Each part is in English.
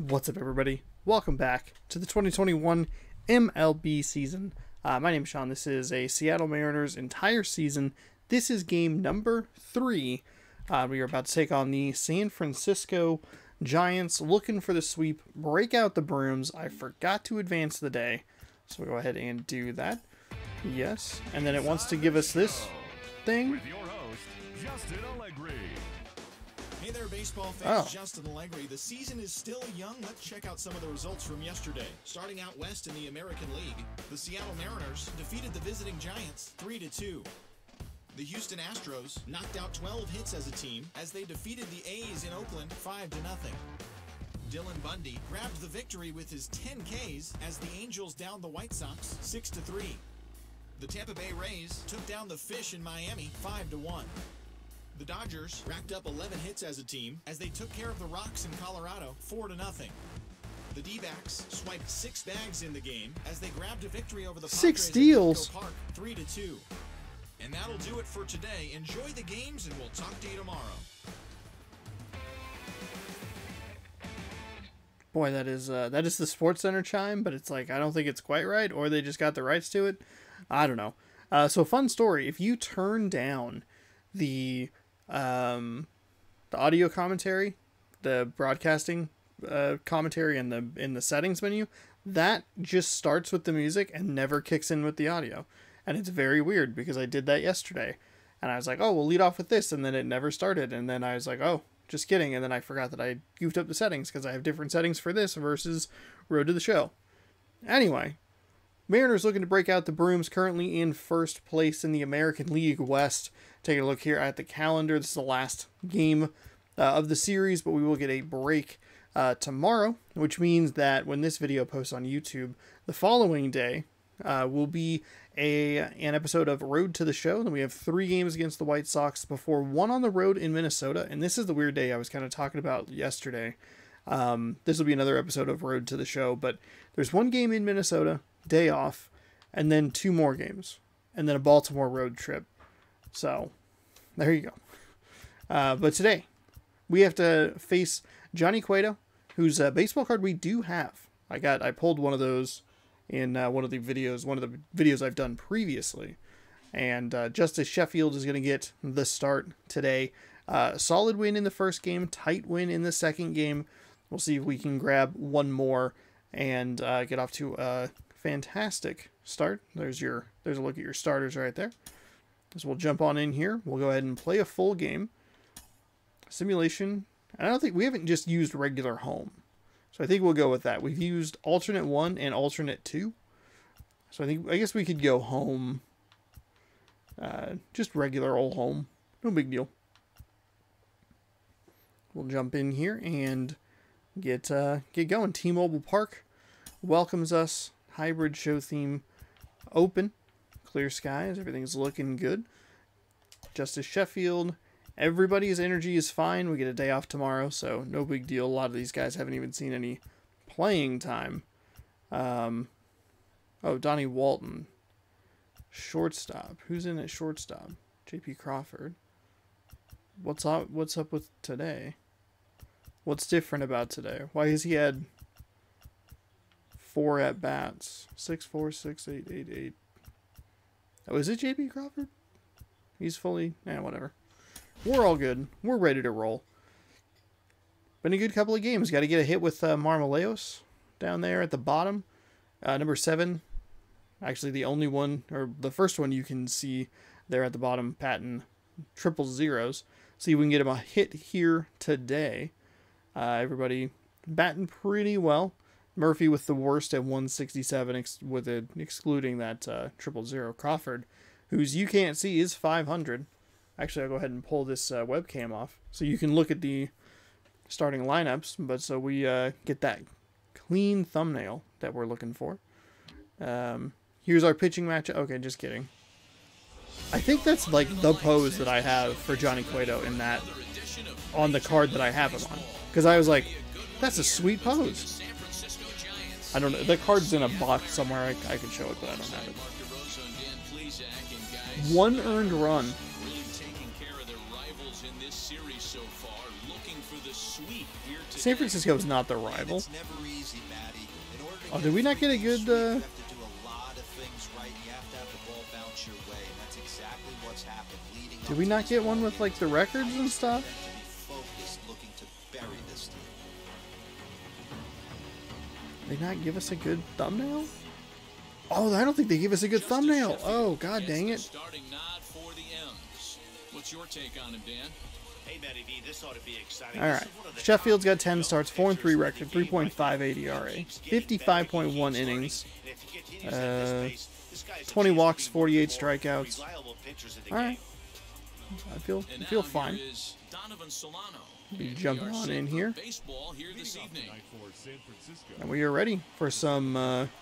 What's up, everybody? Welcome back to the 2021 MLB season. My name is Sean. This is a Seattle Mariners entire season. This is game number 3. We are about to take on the San Francisco Giants, looking for the sweep, break out the brooms. I forgot to advance the day, so we'll go ahead and do that. Yes, and then it wants to give us this thing. With your host, Justin Allegri. Hey there, baseball fans. Justin Allegri. The season is still young. Let's check out some of the results from yesterday. Starting out west in the American League, the Seattle Mariners defeated the visiting Giants 3-2. The Houston Astros knocked out 12 hits as a team as they defeated the A's in Oakland 5-0. Dylan Bundy grabbed the victory with his 10 Ks as the Angels downed the White Sox 6-3. The Tampa Bay Rays took down the Fish in Miami 5-1. The Dodgers racked up 11 hits as a team as they took care of the Rocks in Colorado 4-0. The D-backs swiped 6 bags in the game as they grabbed a victory over the Padres 6 steals. at Petco Park 3-2. And that'll do it for today. Enjoy the games, and we'll talk to you tomorrow. Boy, that is the Sports Center chime, but it's like I don't think it's quite right, or they just got the rights to it. I don't know. So fun story: if you turn down the audio commentary, the broadcasting commentary in the settings menu, that just starts with the music and never kicks in with the audio. And it's very weird because I did that yesterday and I was like, oh, we'll lead off with this, and then it never started, and then I was like, oh, just kidding, and then I forgot that I goofed up the settings because I have different settings for this versus Road to the Show. Anyway, Mariners looking to break out the brooms, currently in first place in the American League West. Taking a look here at the calendar, this is the last game of the series, but we will get a break tomorrow, which means that when this video posts on YouTube, the following day will be an episode of Road to the Show. Then we have 3 games against the White Sox before 1 on the road in Minnesota, and this is the weird day I was kind of talking about yesterday. This will be another episode of Road to the Show, but there's 1 game in Minnesota, day off, and then 2 more games, and then a Baltimore road trip. So, there you go. But today, we have to face Johnny Cueto, whose baseball card we do have. I pulled one of those in one of the videos I've done previously. And Justice Sheffield is going to get the start today. Solid win in the first game, tight win in the second game. We'll see if we can grab one more and get off to a fantastic start. There's a look at your starters right there. So we'll jump on in here. We'll go ahead and play a full game. Simulation. I don't think we haven't just used regular home. So I think we'll go with that. We've used alternate 1 and alternate 2. So I guess we could go home. Just regular old home. No big deal. We'll jump in here and get going. T-Mobile Park welcomes us. Hybrid show theme open. Clear skies. Everything's looking good. Justice Sheffield. Everybody's energy is fine. We get a day off tomorrow, so no big deal. A lot of these guys haven't even seen any playing time. Oh, Donnie Walton. Shortstop. Who's in at shortstop? J.P. Crawford. What's up with today? What's different about today? Why has he had 4 at-bats? 6-4, 6-8, 8-8. Oh, is it J.P. Crawford? He's fully... whatever. We're all good. We're ready to roll. Been a good couple of games. Got to get a hit with Marmolejos down there at the bottom. Number 7. Actually, the only one, or the first one you can see there at the bottom, patting triple zeros. See if we can get him a hit here today. Everybody batting pretty well. Murphy with the worst at 167, excluding that 000. Crawford, whose you can't see, is 500. Actually, I'll go ahead and pull this webcam off so you can look at the starting lineups, but so we get that clean thumbnail that we're looking for. Here's our pitching matchup. Okay, just kidding. I think that's like the pose that I have for Johnny Cueto in that, on the card that I have him on. Because I was like, that's a sweet pose. I don't know. The card's in a box somewhere. I could show it, but I don't have it. 1 earned run. series so far, looking for the sweep here today. San Francisco is not the rival. It's never easy, Matty. In order to Oh, did we not get a good? sweep, you have to do a lot of things right. You have to have the ball bounce your way, and that's exactly what's happened. Leading Did we not get one with like the records and stuff? To be focused, looking to bury this team. Did they not give us a good thumbnail? Oh, I don't think they gave us a good thumbnail. Oh, god dang it. Starting nod for the M's. What's your take on him, Dan? Hey, Matty V, this ought to be exciting. All right. Sheffield's got 10 starts, 4-3 record, 3.58 ERA, 55.1 innings, 20 walks, 48 strikeouts. All right. I feel fine. Be jumping on in here. And we are ready for some,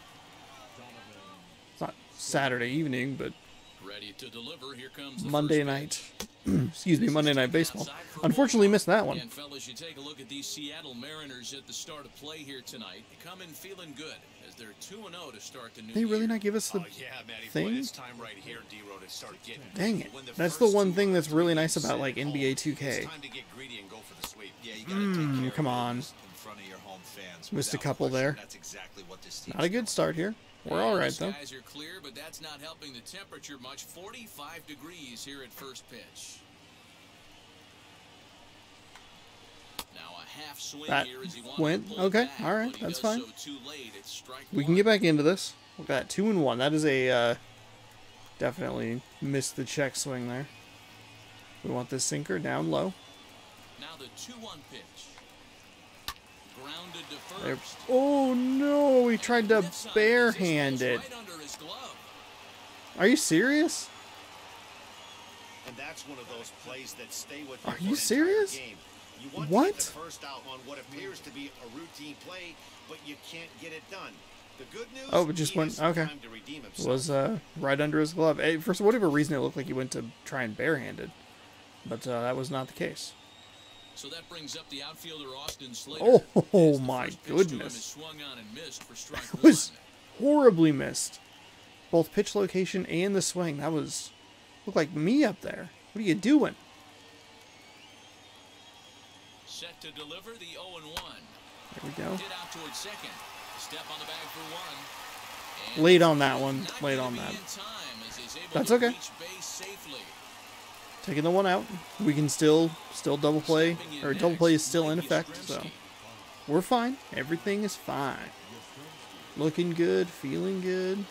it's not Saturday evening, but Ready to deliver. Here comes the Monday night. Excuse me, Monday Night Baseball. Unfortunately missed that one. And fellas, you take a look at these Seattle Mariners at the start of play here tonight. They come in feeling good as they're 2-0 to start the new They really year. not give us the thing? It's time right here, D-Row, to start getting Dang it. When That's the first one two thing runs that's really are nice about set like at home, NBA It's 2K. time to get greedy and go for the sweep. Yeah, you gotta take care Come of on. business in front of your home fans. Missed a without couple question. there. That's exactly what this team's Not a good doing. start here. We're all right The though. skies are clear, but that's not helping the temperature much. 45 degrees here at first pitch. Now a half swing That here as he wanted went to pull okay. back, All right, but he that's does fine. so too late. It's strike We can one. get back into this. Look at that 2-1. That is a definitely missed the check swing there. We want this sinker down low. Now the 2-1 pitch. Grounded to There. first. Oh no! He tried to barehand it. Right under his glove. Are you serious? And that's one of those plays that stay with Are for you an entire serious? game. You want What? to get the first out on what appears to be a routine play, but you can't get it done. The good news, Oh, it just he went has some okay. time to redeem himself. Was right under his glove. For whatever reason, it looked like he went to try and barehanded, but that was not the case. So that brings up the outfielder Austin Slater. Oh, As the my first pitch to him goodness. is swung on and missed for strike That was one. horribly missed. Both pitch location and the swing. That was looked like me up there. What are you doing? Set to deliver the 0-1. There we go. Hit out towards second. Step on the bag for one. And Late on that one. not Late gonna on be that. in time as he's able That's to okay. reach base safely. Taking the one out. We can still double play, or double play is still in effect, so we're fine. Everything is fine. Looking good, feeling good.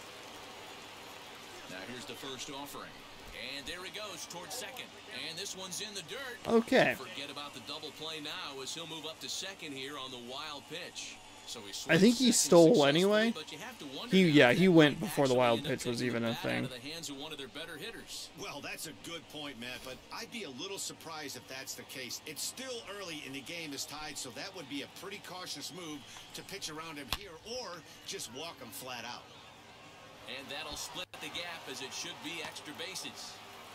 Now here's the first offering. And there he goes towards second. And this one's in the dirt. Okay. Forget about the double play now as he'll move up to second here on the wild pitch. So he I think he swings second stole successfully, anyway. but you have to wonder He now yeah, if he that went might before the actually wild end up pitch was taking even the a bat thing. out of the hands of one of their better hitters. Well, that's a good point, Matt, but I'd be a little surprised if that's the case. It's still early and the game is tied, so that would be a pretty cautious move to pitch around him here or just walk him flat out. And that'll split the gap as it should be extra bases.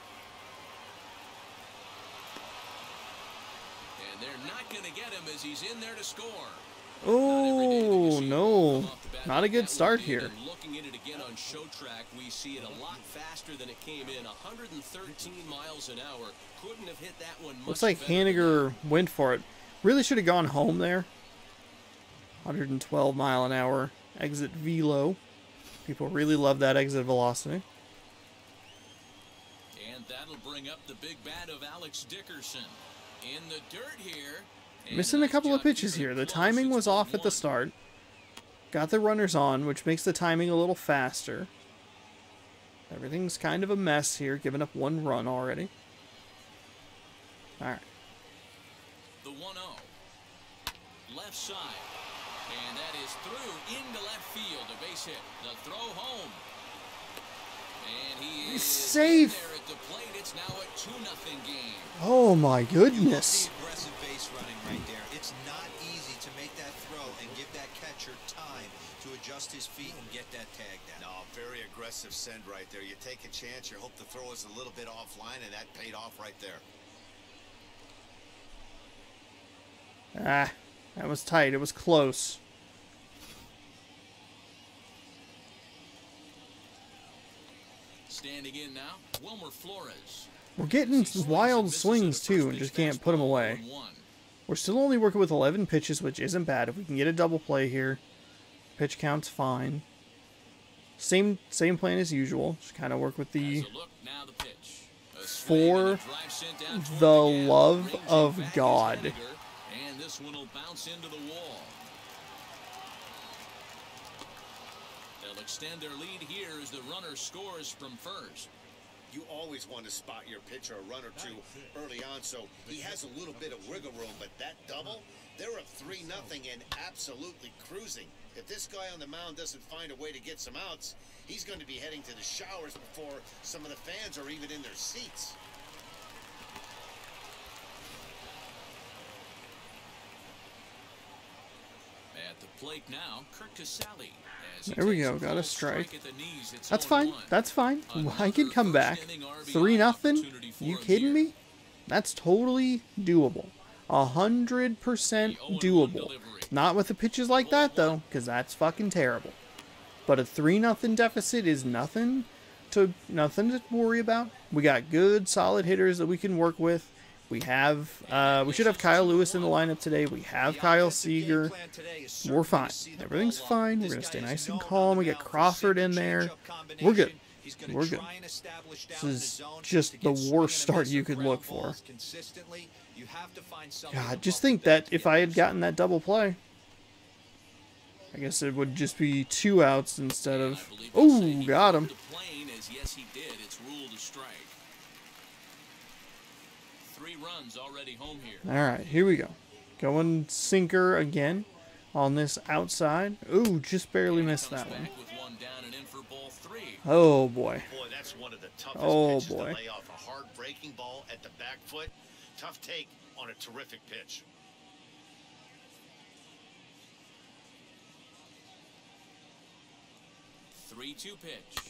And they're not going to get him as he's in there to score. Oh no, not a good start here. Looking at it again on show track, we see it a lot faster than it came in. 113 miles an hour. Couldn't have hit that one much Looks like better than Haniger went for it. Really should have gone home there. 112 mile an hour exit velo. People really love that exit velocity. that. And that'll bring up the big bat of Alex Dickerson. In the dirt here. And Missing a nice couple of job pitches keeping here. it The close. timing It's was off at the 1-1. start. Got the runners on, which makes the timing a little faster. Everything's kind of a mess here, giving up one run already. Alright. The 1-0. Left side. And that is through into left field. A base hit. The throw home. And he He's is safe. in there at the plate. It's now a 2-0 game. Oh my You love goodness. the aggressive base running right there. It's not easy to make that throw and give that catcher time to adjust his feet and get that tag down. No, very aggressive send right there. You take a chance, you hope the throw is a little bit offline, and that paid off right there. Ah, that was tight. It was close. Standing in now, Wilmer Flores. We're getting wild swings, too, and just can't put them away. We're still only working with 11 pitches, which isn't bad. If we can get a double play here, pitch count's fine. Same plan as usual. Just kind of work with the... For the love of God. And this one will bounce into the wall. They'll extend their lead here as the runner scores from first. You always want to spot your pitcher a run or two early on, so he has a little bit of wiggle room, but that double, they're up 3-0 and absolutely cruising. If this guy on the mound doesn't find a way to get some outs, he's going to be heading to the showers before some of the fans are even in their seats. At the plate now, Kirk Casale. There we go, got a strike. That's fine, that's fine. I can come back. 3-0? You kidding me? That's totally doable. 100% doable. Not with the pitches like that, though, because that's fucking terrible. But a 3-0 deficit is nothing to worry about. We got good, solid hitters that we can work with. We have, we should have Kyle Lewis in the lineup today. We have Kyle Seager. We're fine. Everything's fine. We're going to stay nice and calm. We got Crawford in there. We're good. We're good. This is just the worst start you could look for. God, just think that if I had gotten that double play, I guess it would just be 2 outs instead of... Oh, got him. Yes, he did. It's ruled a strike. 3 runs already home here. All right, here we go. Going sinker again on this outside. Ooh, just barely missed that one. Oh boy. Boy, that's one of the toughest pitches to lay off. A hard breaking ball at the back foot. Tough take on a terrific pitch. Three-two pitch.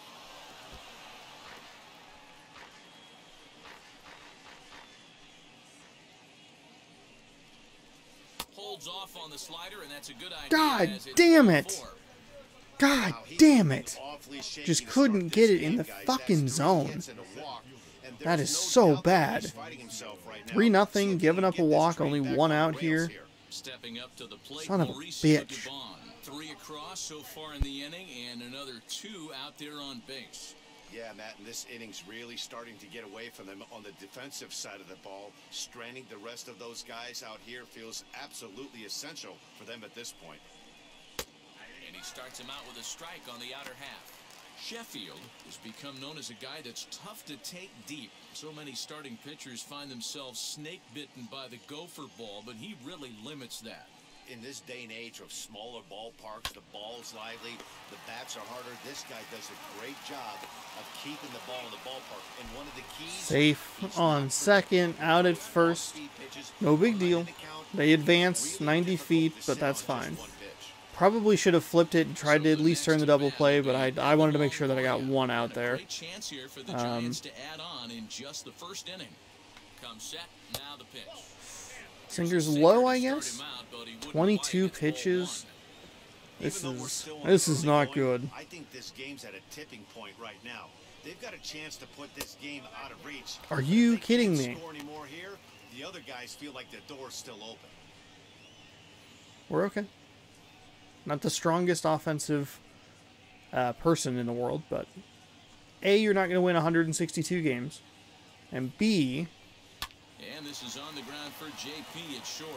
Holds off on the slider, and that's a good idea. God damn it. God damn it. Just couldn't get it in the fucking zone. That is so bad. 3-0, giving up a walk, only 1 out here. Son of a bitch. 3 across so far in the inning, and another 2 out there on base. Yeah, Matt, and this inning's really starting to get away from them on the defensive side of the ball. Stranding the rest of those guys out here feels absolutely essential for them at this point. And he starts him out with a strike on the outer half. Sheffield has become known as a guy that's tough to take deep. So many starting pitchers find themselves snake bitten by the gopher ball, but he really limits that. In this day and age of smaller ballparks, the ball's lively, the bats are harder. This guy does a great job of keeping the ball in the ballpark. And one of the keys... Safe on second, out at first. No big deal. They advance 90 feet, but that's fine. Probably should have flipped it and tried to at least turn the double play, but I wanted to make sure that I got 1 out there. Great chance here for the Giants to add on in just the first inning. Comes set, now the pitch. Sinker's low, I guess. 22 pitches. This is not good. I think this game's at a tipping point right now. They've got a chance to put this game out of reach. Are you kidding me? Score anymore here, the other guys feel like the door's still open. We're okay. Not the strongest offensive person in the world, but A, you're not going to win 162 games, and B... And this is on the ground for JP at short.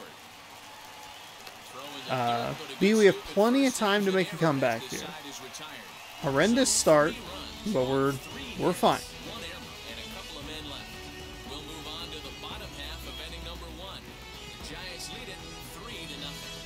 B, we have plenty of time to make a comeback here. Horrendous start, but we're fine. We'll move on to the bottom half of inning number 1. The Giants lead it 3-0.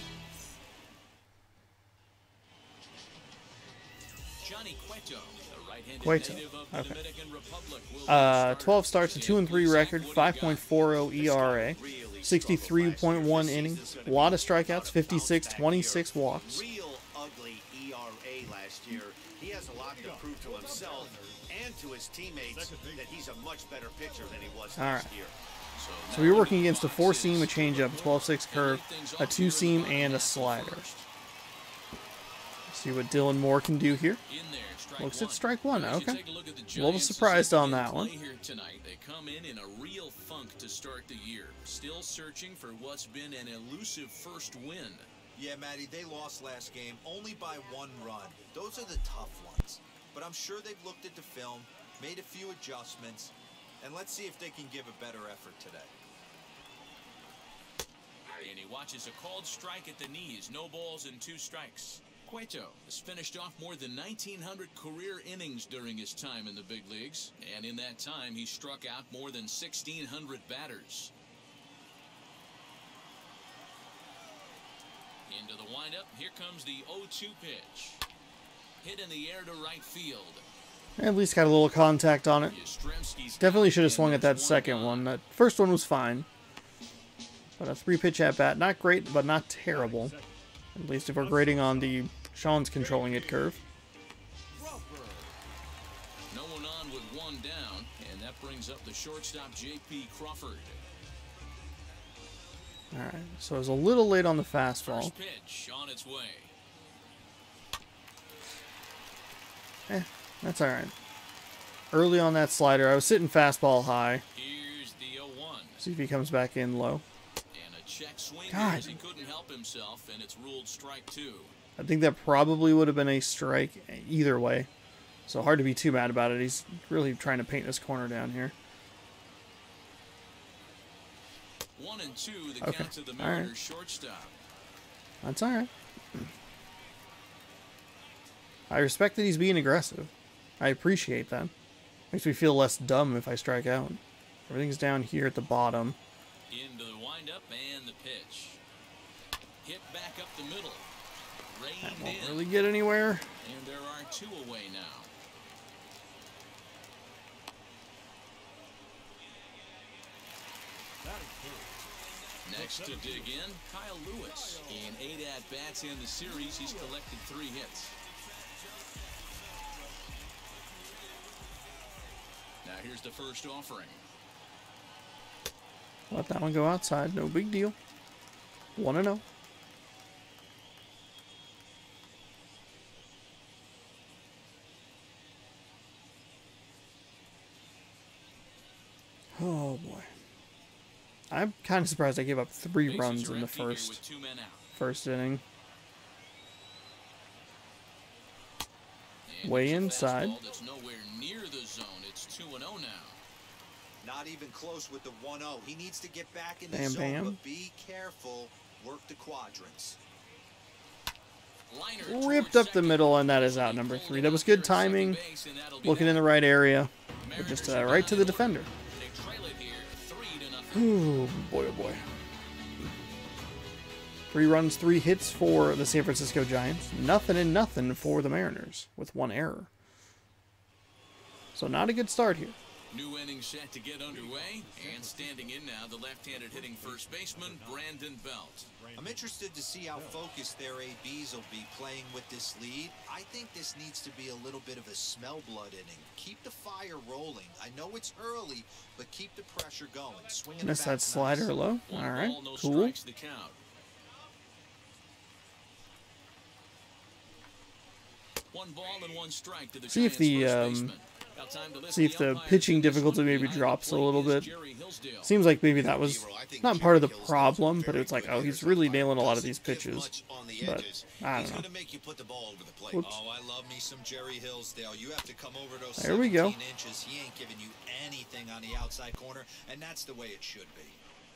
Johnny Cueto, the right-handed native of the Dominican Republic, 12 starts, a 2-3 record, 5.40 ERA, 63.1 innings, a lot of strikeouts, 56, 26 walks. Real ugly ERA last year. He has a lot to prove to himself and to his teammates that he's a much better pitcher than he was last year. So we're working against a 4-seam, a changeup, a 12-6 curve, a 2-seam, and a slider. See what Dylan Moore can do here. In there, strike Looks one. at strike one. As you Okay. take a look at the A little Giants, surprised as they on begin that one. play here tonight, they come in a real funk to start the year. Still searching for what's been an elusive first win. Yeah, Matty, they lost last game only by 1 run. Those are the tough ones. But I'm sure they've looked at the film, made a few adjustments, and let's see if they can give a better effort today. And he watches a called strike at the knees. No balls and 2 strikes. Cueto has finished off more than 1,900 career innings during his time in the big leagues. And in that time, he struck out more than 1,600 batters. Into the windup. Here comes the 0-2 pitch. Hit in the air to right field. At least got a little contact on it. Yastrzemski's Definitely should have out, swung and at that there's second gone. one. That first one was fine. But a 3-pitch at bat, not great, but not terrible. At least if we're grading on the Sean's controlling it curve. No one on with 1 down, and that brings up the shortstop J.P. Crawford. Alright, so it was a little late on the fastball. First pitch on its way. That's alright. Early on that slider, I was sitting fastball high. Here's the 0-1. See if he comes back in low. And a check swing God. here as he couldn't help himself, and it's ruled strike 2. I think that probably would have been a strike either way. So hard to be too mad about it. He's really trying to paint this corner down here. 1-2, the Okay. count to the All right. Mariners shortstop. That's alright. I respect that he's being aggressive. I appreciate that. Makes me feel less dumb if I strike out. Everything's down here at the bottom. Into the windup and the pitch. Hit back up the middle. Reined Won't in. really get anywhere. And there are 2 away now. Next to dig in, Kyle Lewis. In 8 at-bats in the series, he's collected 3 hits. Now here's the first offering. Let that one go outside. No big deal. 1-0. Oh boy. I'm kind of surprised I gave up 3 Bases runs are in the empty here with first 2 men out. inning. And Way it's a inside. fastball that's nowhere near the zone. It's 2-0 now. Not even close with the 1-0. He needs to get back in the Bam, zone, bam. but be careful. Work the quadrants. Liner Ripped towards up the second. middle, and that is out number 3. That was good timing. Looking in the right area. But just right to the defender. They trail it here 3-0. Ooh, boy, oh boy. 3 runs, 3 hits for the San Francisco Giants. Nothing and nothing for the Mariners with 1 error. So not a good start here. New inning set to get underway, and standing in now, the left-handed hitting first baseman, Brandon Belt. I'm interested to see how focused their ABs will be playing with this lead. I think this needs to be a little bit of a smell blood inning. Keep the fire rolling. I know it's early, but keep the pressure going. Swing in the Missed that bat's slider nice. low. One All right, ball, no cool. strikes, the count. One ball and 1 strike to the See if Giants' the, first baseman. Now time to listen See if to the umpires pitching in this difficulty one. maybe Behind the drops a plate little is bit. Jerry Hillsdale. Seems like maybe that was not part of the problem, but it's like, oh, he's really nailing a lot of these pitches. But I don't know. to make you put the ball over the plate. Whoops. Oh, I love me some Jerry Hillsdale. You have to come over those There we go. 17 inches. He ain't giving you anything on the outside corner, and that's the way it should be.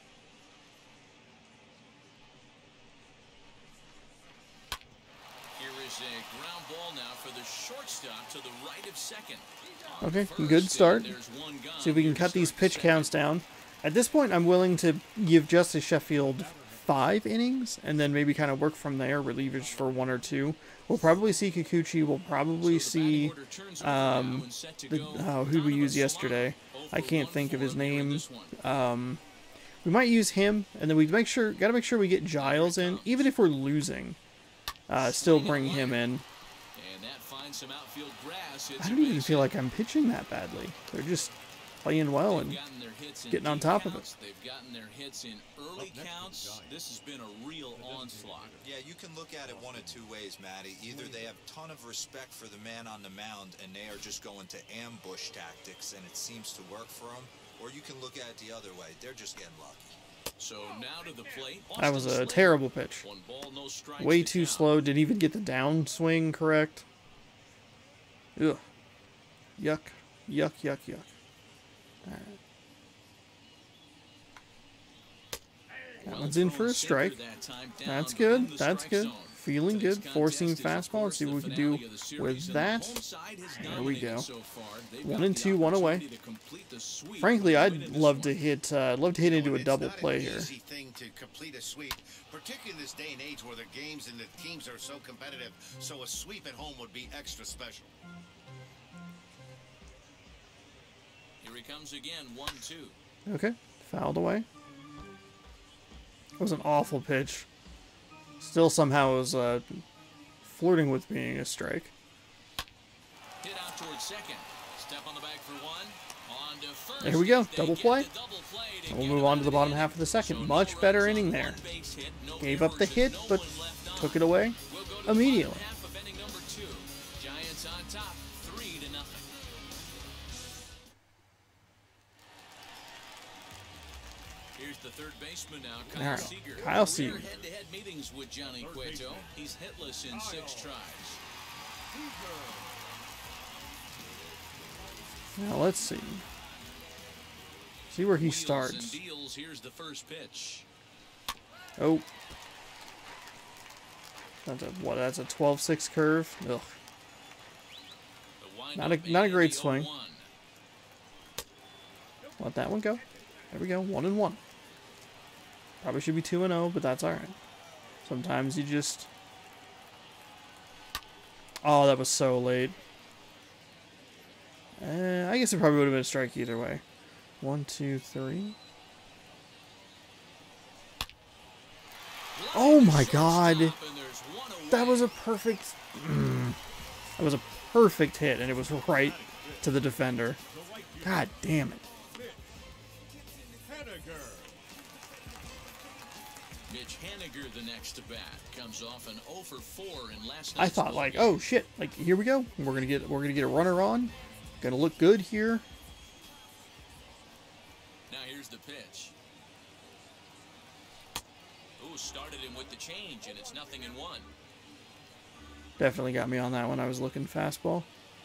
Here is a ground ball now for the shortstop to the right of second. Okay, First, good start. there's 1 gone. See if we can Here to cut these start the pitch second. counts down. At this point, I'm willing to give Justice Sheffield 5 innings, and then maybe kind of work from there, relievers for 1 or 2. We'll probably see Kikuchi. We'll probably So the batting see order turns over now and set to go. who we Donovan used Solano, yesterday. 0 I for can't 1 think of for his him here in name. this one. We might use him, and then we gotta make sure we get Giles in, even if we're losing. Still bring him in. And that finds some outfield grass. It's I a don't even base feel hit. like I'm pitching that badly. They're just playing well and They've gotten their hits in getting on deep top of counts. it. They've gotten their hits in early counts. This has been a real onslaught. Yeah, you can look at it one of two ways, Matty. Either they have a ton of respect for the man on the mound and they are just going to ambush tactics and it seems to work for them, or you can look at it the other way. They're just getting lucky. So now to the plate. That was Austin a Slater. terrible pitch. 1 ball, no strikes Way to too count. slow. Didn't even get the downswing correct. Ugh. Yuck. Yuck, yuck, yuck. Alright. That one's in for a strike. That's good. That's good. Feeling good. Four-seam fastball. Let's see what we can do with that. There we go. 1 and 2, 1 away. Frankly, I'd love to hit into a double play here. Easy thing to complete a sweep, particularly in this day and age where the games and the teams are so competitive. So a sweep at home would be extra special. Here he comes again, 1-2. Okay, fouled away. It was an awful pitch. Still somehow was flirting with being a strike. Hit out towards second. Step on the bag for 1. On to first. There we go, They double get play. the double play to And we'll get move him on out to the of bottom inning. half of the second. So Much no better runs inning on there. one base hit, no Gave up the errors, hit, no but one left on. took it away We'll go to the immediately. bottom half of inning number 2. Giants on top, 3-0. Here's the third baseman now, Kyle All right, Seager. Kyle Career Seager. head-to-head meetings with Johnny Cueto. He's hitless in 6 tries. Now let's see. See where he Wheels starts. and deals. Here's the first pitch. Oh. That's a what? That's a 12-6 curve. Ugh. The windup Not a and great the swing. 0-1. Let that one go. There we go. 1 and 1. Probably should be 2 and 0, but that's all right. Sometimes you just. Oh, that was so late. I guess it probably would have been a strike either way. 1, 2, 3. Oh my God! That was a perfect. That was a perfect hit, and it was right to the defender. God damn it! Mitch Haniger, the next to bat, comes off an 0 for 4 in last I night's thought ball like, game. oh shit! Like here we go. We're gonna get a runner on. Gonna look good here. Now here's the pitch. Ooh, started him with the change, and it's 0-1. Definitely got me on that one. I was looking fastball.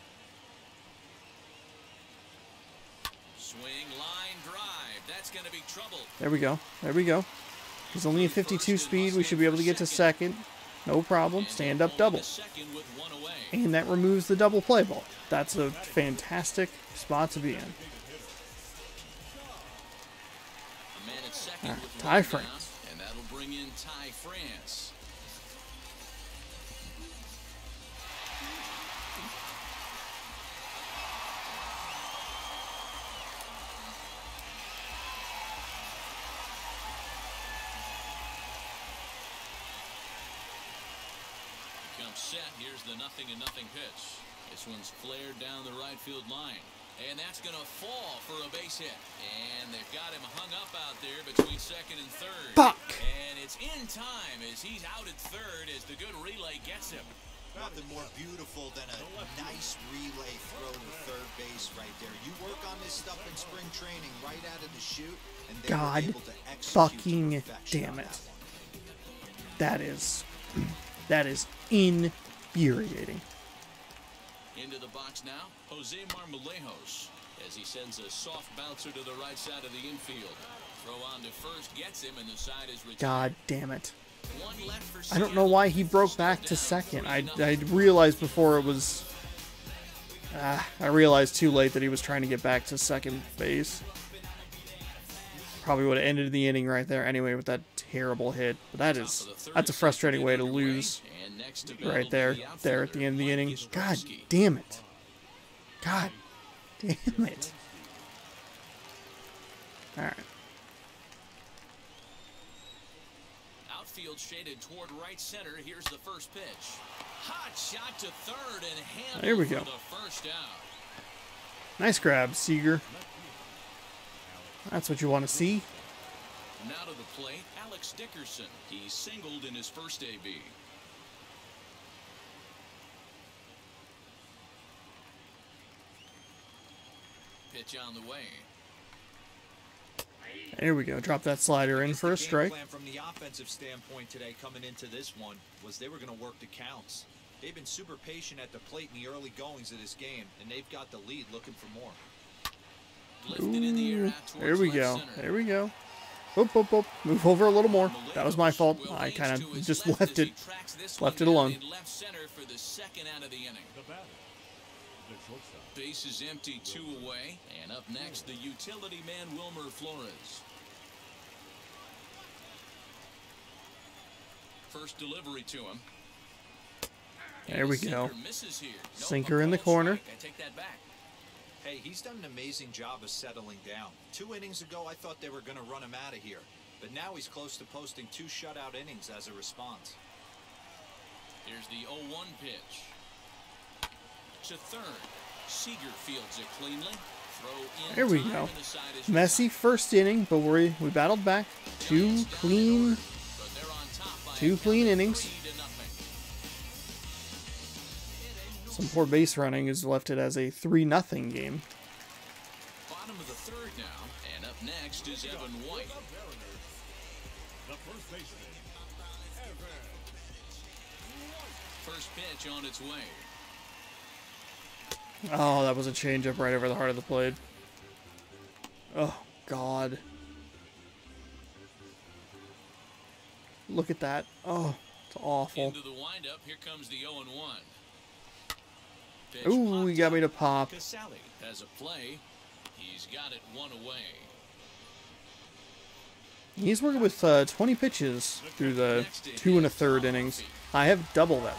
Swing, line, drive. That's going to be trouble. There we go. There we go. He's only a 52 speed. We should be able to get to second. No problem. Stand up double. Second with 1 away. And that removes the double play ball. That's a fantastic spot to be in. A man at second All right, with Ty 1 France. down, and that'll bring in Ty France. Comes set. Here's the 0-0 pitch. This one's flared down the right field line. And that's going to fall for a base hit. And they've got him hung up out there between second and third. Fuck! And it's in time as he's out at third as the good relay gets him. Nothing more beautiful than a nice relay throw to third base right there. You work on this stuff in spring training right out of the chute, and they were God able to execute to fucking perfection damn on it. that. That is infuriating. Into the box now, Jose Marmolejos, as he sends a soft bouncer to the right side of the infield. Throw on to first gets him, and the side is retired. God damn it. One left for I don't know why he broke back to second. I realized before it was... I realized too late that he was trying to get back to second base. Probably would have ended the inning right there anyway with that terrible hit. But that's a frustrating way to lose right there at the end of the inning. God damn it. God damn it. Alright. Outfield shaded toward right center. Here's the first pitch. Hot shot to third and handled There we go. for the first out. Nice grab, Seager. That's what you want to see. Now to the plate, Alex Dickerson. He singled in his first AB. Pitch on the way. There we go. Drop that slider in for a strike. The game plan from the offensive standpoint today coming into this one was they were going to work the counts. They've been super patient at the plate in the early goings of this game, and they've got the lead looking for more. Ooh, there we go. There we go. Whoop, whoop, whoop. Move over a little more. That was my fault. I kind of just left it alone. Left center for the second out of the inning. Base is empty, 2 away. And up next, the utility man, Wilmer Flores. First delivery to him. There we go. Here. Sinker in the corner. I take that back. Hey, he's done an amazing job of settling down. 2 innings ago, I thought they were going to run him out of here. But now he's close to posting 2 shutout innings as a response. Here's the 0-1 pitch. To third. Seager fields it cleanly. Throw in. There we go. Messy first inning, but we battled back. 2 clean innings. Some poor base running has left it as a 3-0 game. Bottom of the third now, and up next is Evan White. First pitch on its way. Oh, that was a changeup right over the heart of the plate. Oh, God. Look at that. Oh, it's awful. Into the windup, here comes the 0-1. Ooh, he got me to pop. Casale has a play. He's got it 1 away. He's working with 20 pitches through the 2 1/3 innings. I have double that.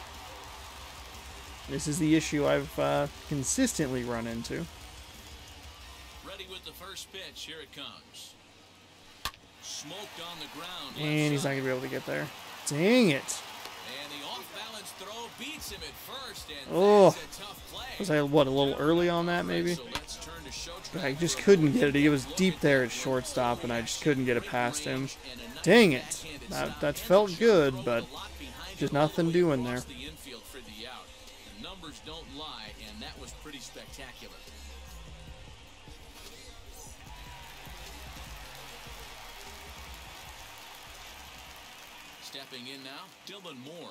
This is the issue I've consistently run into. Ready with the first pitch. Here it comes. Smoked on the ground. And he's not going to be able to get there. Dang it. And the off-balance throw beats him at first. And Oh. that's a tough play. Was I, what, a little early on that, maybe? So let's turn to show I just couldn't get it. He was deep there at shortstop, and I just couldn't get it past him. Dang it. That felt good, but just nothing doing there. The infield for the out. The numbers don't lie, and that was pretty spectacular. Stepping in now, Dylan Moore.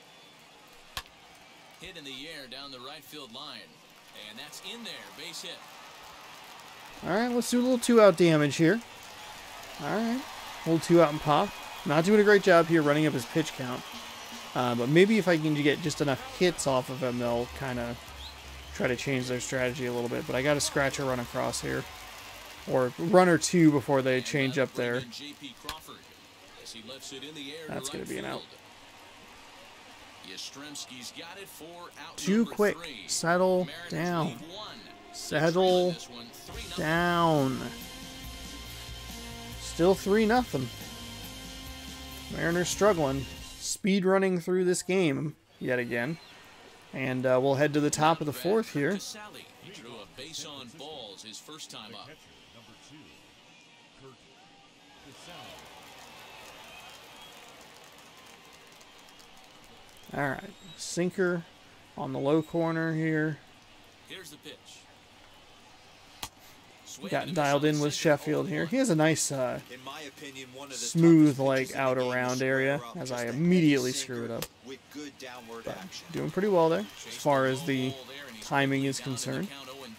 Hit in the air down the right field line. And that's in there, base hit. Alright, let's do a little 2-out damage here. Alright, a little 2-out and pop. Not doing a great job here running up his pitch count. But maybe if I can get just enough hits off of him, they'll kind of try to change their strategy a little bit. But I got to scratch a run across here. Or run or 2 before they change up there. That's going to be an out. Yastrzemski's got it for out Too quick. 3. Settle down. Settle down. Still 3-0. Mariners struggling. Speed running through this game yet again. And we'll head to the top of the 4th here. He drew a base on balls his first time up. Alright, sinker on the low corner here. Here's the pitch. Got dialed in with Sheffield here. He has a nice In my opinion, one of the smooth toughest like pitches in out the game around is to area square up as just I a heavy immediately sinker screw it up. with good downward But action. doing pretty well there as far as the timing is concerned.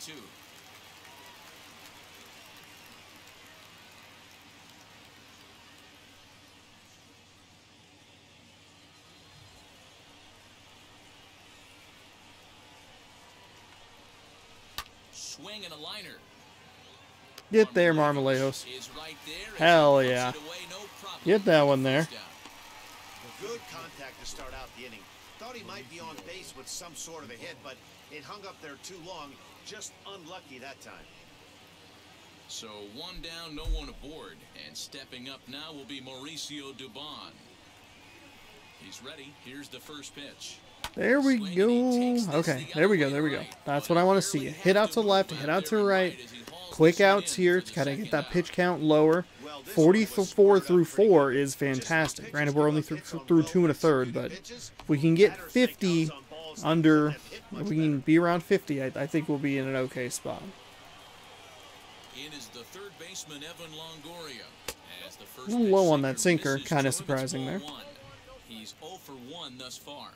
Swing and a liner. Get there, Marmolejos. Hell yeah. Get that one there. Good contact to start out the inning. Thought he might be on base with some sort of a hit, but it hung up there too long. Just unlucky that time. So 1 down, no one aboard. And stepping up now will be Mauricio Dubon. He's ready. Here's the first pitch. There we go. Okay, there we go. There we go. That's what I want to see. Hit out to the left, hit out to the right. quick outs here to kind of get that pitch count lower. 44 through 4 is fantastic. Granted, we're only through 2 1/3, but if we can get 50 under, if we can be around 50, I think we'll be in an okay spot. In is the third baseman, Evan Longoria. As the first A little low on that sinker, kind of surprising there. He's 0 for 1 thus far.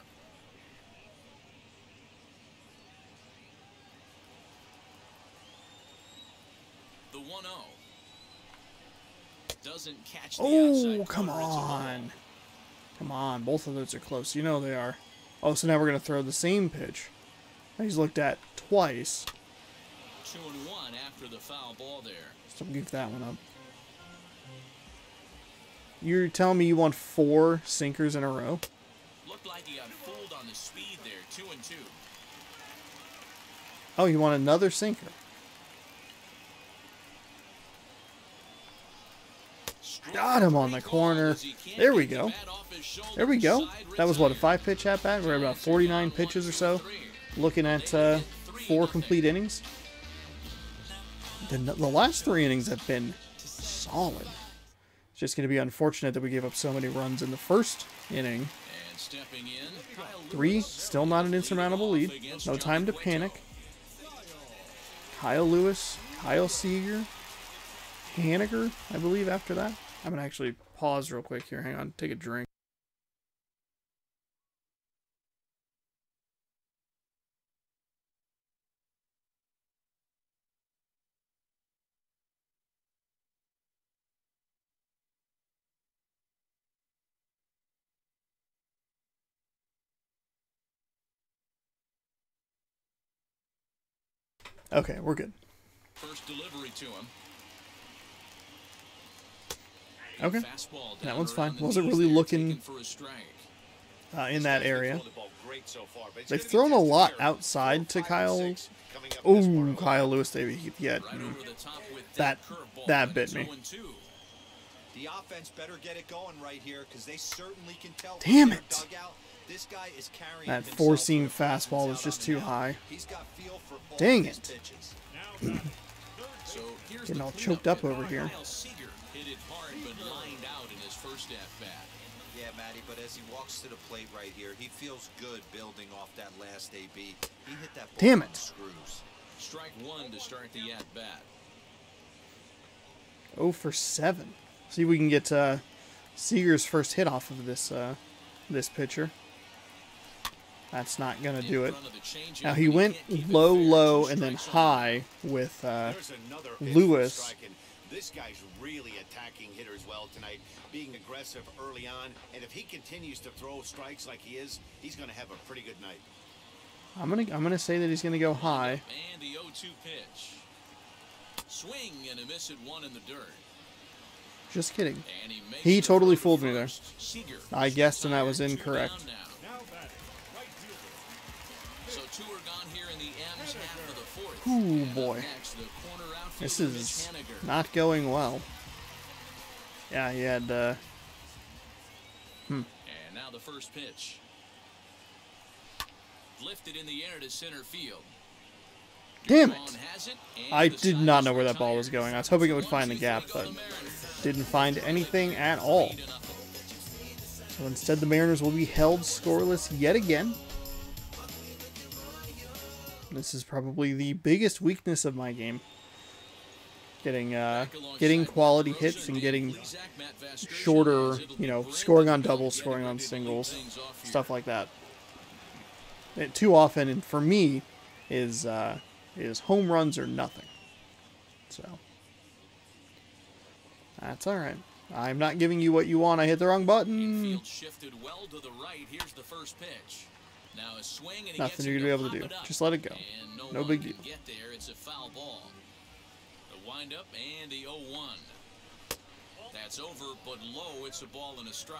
The 1-0. Doesn't catch the Oh, outside come corner. It's a ball. on. Come on, both of those are close. You know they are. Oh, so now we're going to throw the same pitch that he's looked at twice. 2-1 after the foul ball there. So give that one up. You're telling me you want 4 sinkers in a row? Looked like he got fooled on the speed there. 2-2. Oh, you want another sinker? Got him on the corner. There we go. There we go. That was what, a 5-pitch at bat? We're at about 49 pitches or so. Looking at 4 complete innings. The last 3 innings have been solid. It's just going to be unfortunate that we gave up so many runs in the first inning. 3, still not an insurmountable lead. No time to panic. Kyle Lewis, Kyle Seager, Haniger, I believe, after that. I'm going to actually pause real quick here. Hang on, take a drink. Okay, we're good. First delivery to him. Okay, that one's fine. Wasn't really looking in that area. They've thrown a lot outside to Kyle. Oh, Kyle Lewis, they get that bit me. The offense better get it going right here because they certainly can tell. Damn it! This guy is carrying That 4-seam fastball was just too high. Dang it! Getting all choked up over here. Hit it hard but lined out in his first at-bat. Yeah, Matty, but as he walks to the plate right here, he feels good building off that last AB. He hit that ball. Damn it! Screws. Strike 1 to start the at-bat. 0 for 7. See if we can get Seager's first hit off of this this pitcher. That's not gonna do it. Now he went low, and then high with Lewis. This guy's really attacking hitters well tonight, being aggressive early on, and if he continues to throw strikes like he is, he's going to have a pretty good night. I'm gonna say that he's gonna go high. And the 0-2 pitch. Swing and a miss at 1 in the dirt. Just kidding. He totally fooled me there. I guessed and I was incorrect. So 2 are gone here in the M's half of the 4th. Ooh, boy. This is not going well. Yeah, he had, And now the first pitch. Lifted in the air to center field. Damn it! I did not know where that ball was going. I was hoping it would find the gap, but didn't find anything at all. So instead, the Mariners will be held scoreless yet again. This is probably the biggest weakness of my game. Getting quality hits and getting shorter, scoring on doubles, scoring on singles, stuff like that. Too often, and for me, is home runs or nothing. So that's all right. I'm not giving you what you want. I hit the wrong button. Infield shifted well to the right. Here's the first pitch. Now a swing and Nothing you're gonna be able to do. Just let it go. No big deal. Get there. It's a foul ball. The windup and the 0-1. That's over, but low. It's a ball and a strike.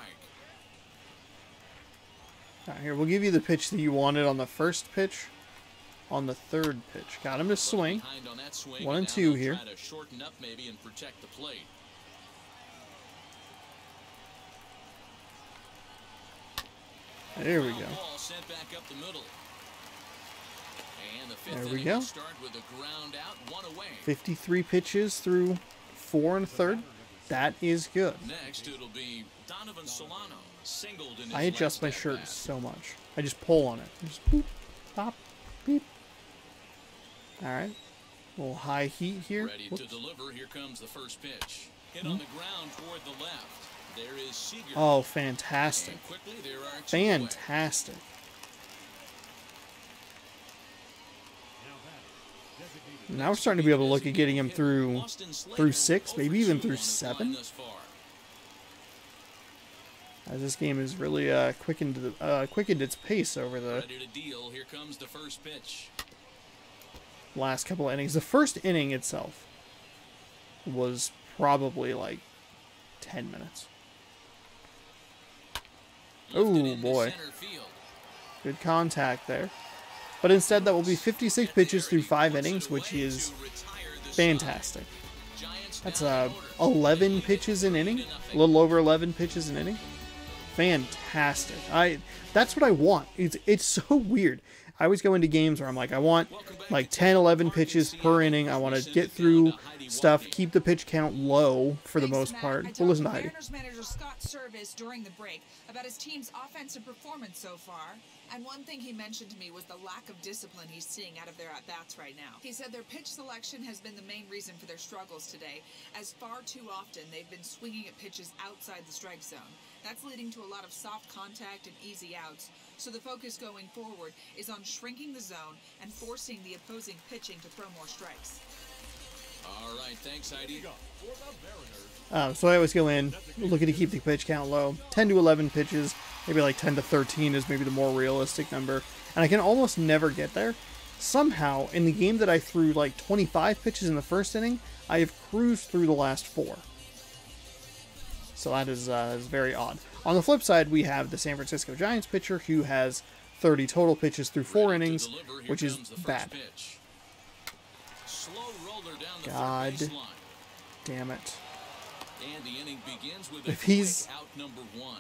All right, here, we'll give you the pitch that you wanted on the first pitch. On the third pitch, got him to swing. 1 and 2 here. Try to shorten up maybe and protect the plate. There we go. Ball sent back up the middle. And the fifth There we inning go. will start with a ground out, one away. 53 pitches through 4 1/3. That is good. Next, it'll be Donovan Solano, singled in his I adjust last my at shirt bat. so much. I just pull on it. Just boop, pop, beep. Alright. A little high heat here. Ready Whoops. to deliver. Here comes the first pitch. Hit on the ground toward the left. There is Seager. Oh, fantastic. And quickly, there are two away. Fantastic. Now we're starting to be able to look at getting him through 6, maybe even through 7. As this game has really quickened its pace over the Ready to deal. Here comes the first pitch. last couple of innings. The first inning itself was probably like 10 minutes. Oh boy. Good contact there. But instead that will be 56 pitches through 5 innings, which is fantastic. That's 11 pitches an inning. A little over 11 pitches an inning. Fantastic. That's what I want. It's so weird. I always go into games where I'm like, I want like 10, 11 pitches per inning. I want to get through stuff, keep the pitch count low for the most part. We'll listen to Heidi. Mariners manager Scott Service during the break about his team's offensive performance so far, and one thing he mentioned to me was the lack of discipline he's seeing out of their at-bats right now. He said their pitch selection has been the main reason for their struggles today, as far too often they've been swinging at pitches outside the strike zone. That's leading to a lot of soft contact and easy outs, so the focus going forward is on shrinking the zone and forcing the opposing pitching to throw more strikes. All right, thanks, Heidi. So I always go in, looking to keep the pitch count low. 10 to 11 pitches, maybe like 10 to 13 is maybe the more realistic number. And I can almost never get there. Somehow, in the game that I threw like 25 pitches in the first inning, I have cruised through the last 4. So that is very odd. On the flip side, we have the San Francisco Giants pitcher who has 30 total pitches through 4 innings, which is bad. God damn it. And the inning begins with If he's out number 1.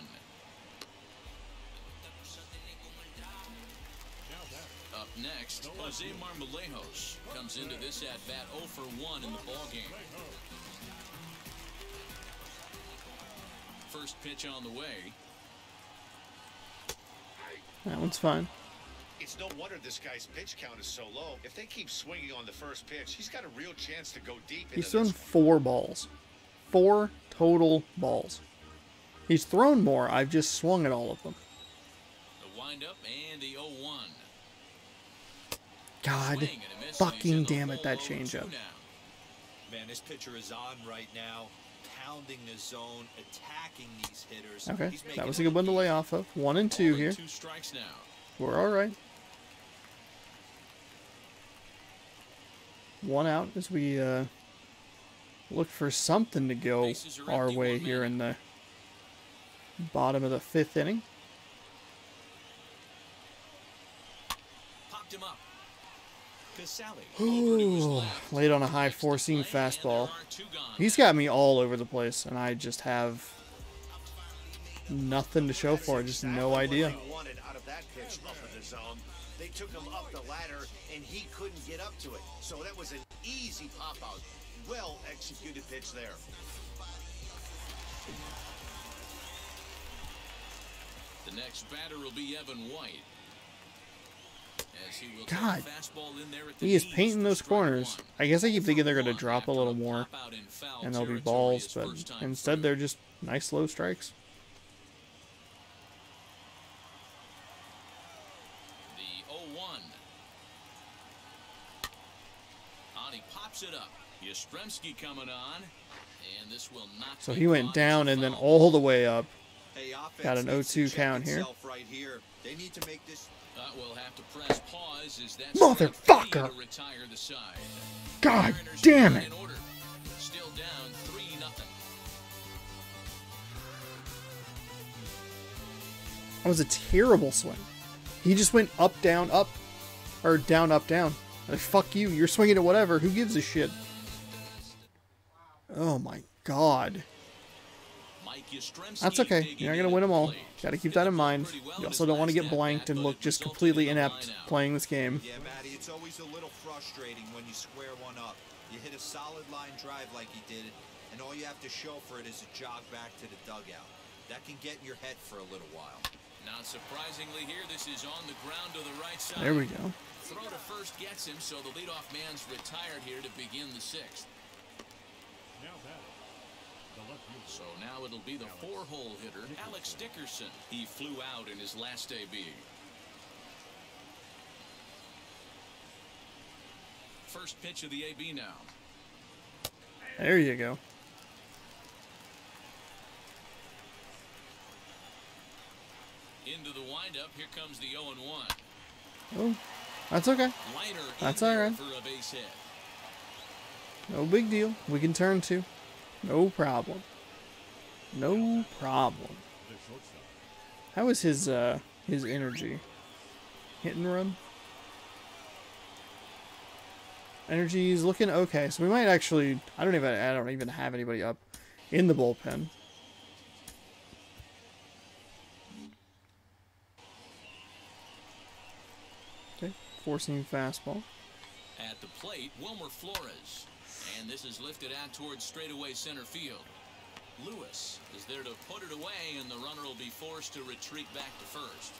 Up next, Jose Marmolejos comes into this at-bat 0 for 1 in the ballgame. First pitch on the way. That one's fine. It's no wonder this guy's pitch count is so low. If they keep swinging on the first pitch, he's got a real chance to go deep into He's thrown this. 4 balls. 4 total balls. He's thrown more. I've just swung at all of them. The windup and the 0-1. God fucking damn it, that changeup. Man, this pitcher is on right now, pounding the zone, attacking these hitters. Okay, He's that making was a good one to lay off of. 1 and 2 here. 2 strikes now. We're all right. 1 out as we look for something to go our way here in the bottom of the 5th inning. Popped him up. Ooh, laid on a high 4-seam fastball. He's got me all over the place, and I just have nothing to show for it. Just no idea. What they wanted out of that pitch up in the zone. They took him up the ladder, and he couldn't get up to it. So that was an easy pop-out. Well executed pitch there. The next batter will be Evan White. As he will God, take a fastball in there at the he is knees painting for those strike corners. 1. I guess I keep thinking they're going to 0 for drop a one little after more, pop out in foul and there'll be territory balls, his but first time instead through. they're just nice low strikes. The 0-1. On, he pops it up. Yastrzemski coming on, and this will not So be he went caught down as a and then foul. all the way up. Hey, offense Got an needs to 0-2 check count here. itself right here. They need to make this. We'll have to press pause as that Motherfucker! strike three to retire the side. God Mariners damn are it! in order. Still down 3-0. That was a terrible swing. He just went up, down, up. Or down, up, down. Like, fuck you. You're swinging at whatever. Who gives a shit? Oh my god. That's okay. You're not going to win them all. Got to keep that in mind. You also don't want to get blanked and look just completely inept playing this game. Yeah, Matty, it's always a little frustrating when you square one up. You hit a solid line drive like he did, and all you have to show for it is a jog back to the dugout. That can get in your head for a little while. Not surprisingly here, this is on the ground to the right side. There we go. Throw to first gets him, so the leadoff man's retired here to begin the sixth. So now it'll be the four-hole hitter, Alex Dickerson. He flew out in his last AB. First pitch of the AB now. There you go. Into the windup, here comes the 0-1. Oh, that's okay. That's all right. For a base hit. No big deal. We can turn to. No problem. No problem. How is his energy? Hit and run? Energy is looking okay, so we might actually. I don't even have anybody up in the bullpen. Okay, forcing fastball. At the plate, Wilmer Flores, and this is lifted out towards straightaway center field. Lewis is there to put it away, and the runner will be forced to retreat back to first.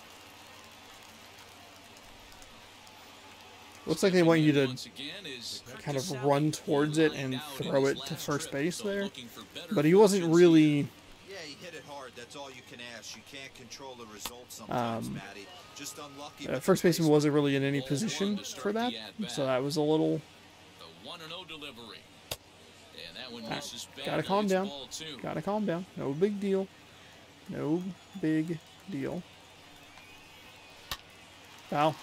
Looks like they want you to kind of run towards it and throw it to first base there. But he wasn't really... Yeah, he hit it hard. That's all you can ask. You can't control the results sometimes, Matty. Just unlucky. First baseman wasn't really in any position for that, so that was a little... The 1-0 delivery. And that one misses back. Gotta calm down. Gotta calm down. No big deal. No big deal. Foul.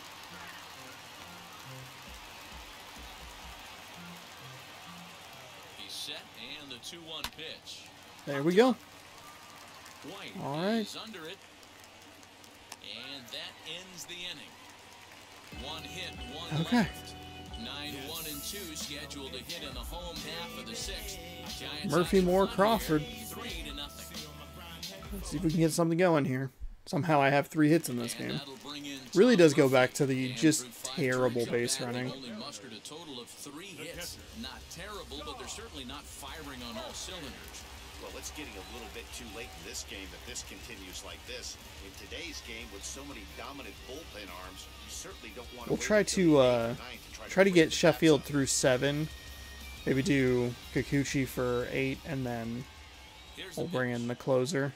He's set, and the 2-1 pitch. There we go. White all right. is under it, and that ends the inning. One hit, one okay. left. 9-1 and 2 scheduled to hit in the home half of the sixth. Giants Murphy, Moore, Crawford. 3-0. Let's see if we can get something going here. Somehow I have 3 hits in this game. Really does go back to the just terrible base running. Only mustered a total of 3 hits. Not terrible, but they're certainly not firing on all cylinders. Well, it's getting a little bit too late in this game if this continues like this. In today's game, with so many dominant bullpen arms, you certainly don't want to. We'll try to get Sheffield through 7. Maybe do Kikuchi for 8, and then we'll bring in the closer.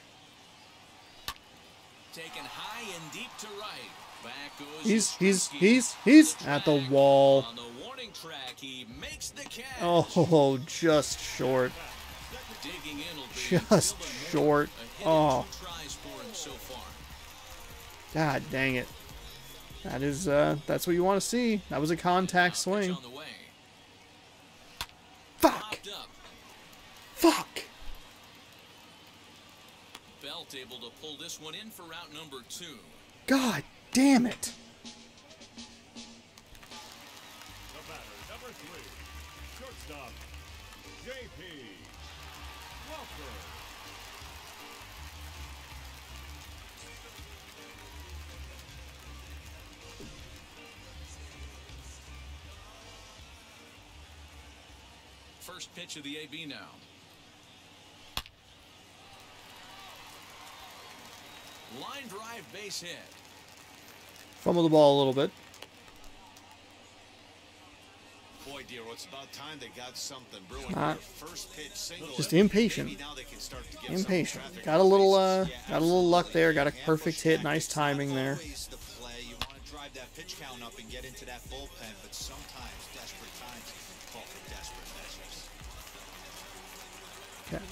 Taken high and deep to right. Back goes He's at the wall. On the warning track, he makes the catch. Oh, just short. Digging in will be just short. Oh. Tries for him so far. God dang it. That is that's what you want to see. That was a contact swing. Fuck. Fuck. Belt able to pull this one in for route number 2. God damn it. The batter, number 3, shortstop, J.P. Walker. First pitch of the AB now. Line drive, base hit. Fumble the ball a little bit. Boy, dear, it's about time they got something brewing. Not First pitch single. just impatient. Maybe now they can start to get Impatient. some traffic Got a little luck there. Got a perfect hit. Nice timing there. Always the play. You want to drive that pitch count up and get into that bullpen, but sometimes desperate times call for desperate measures. Okay.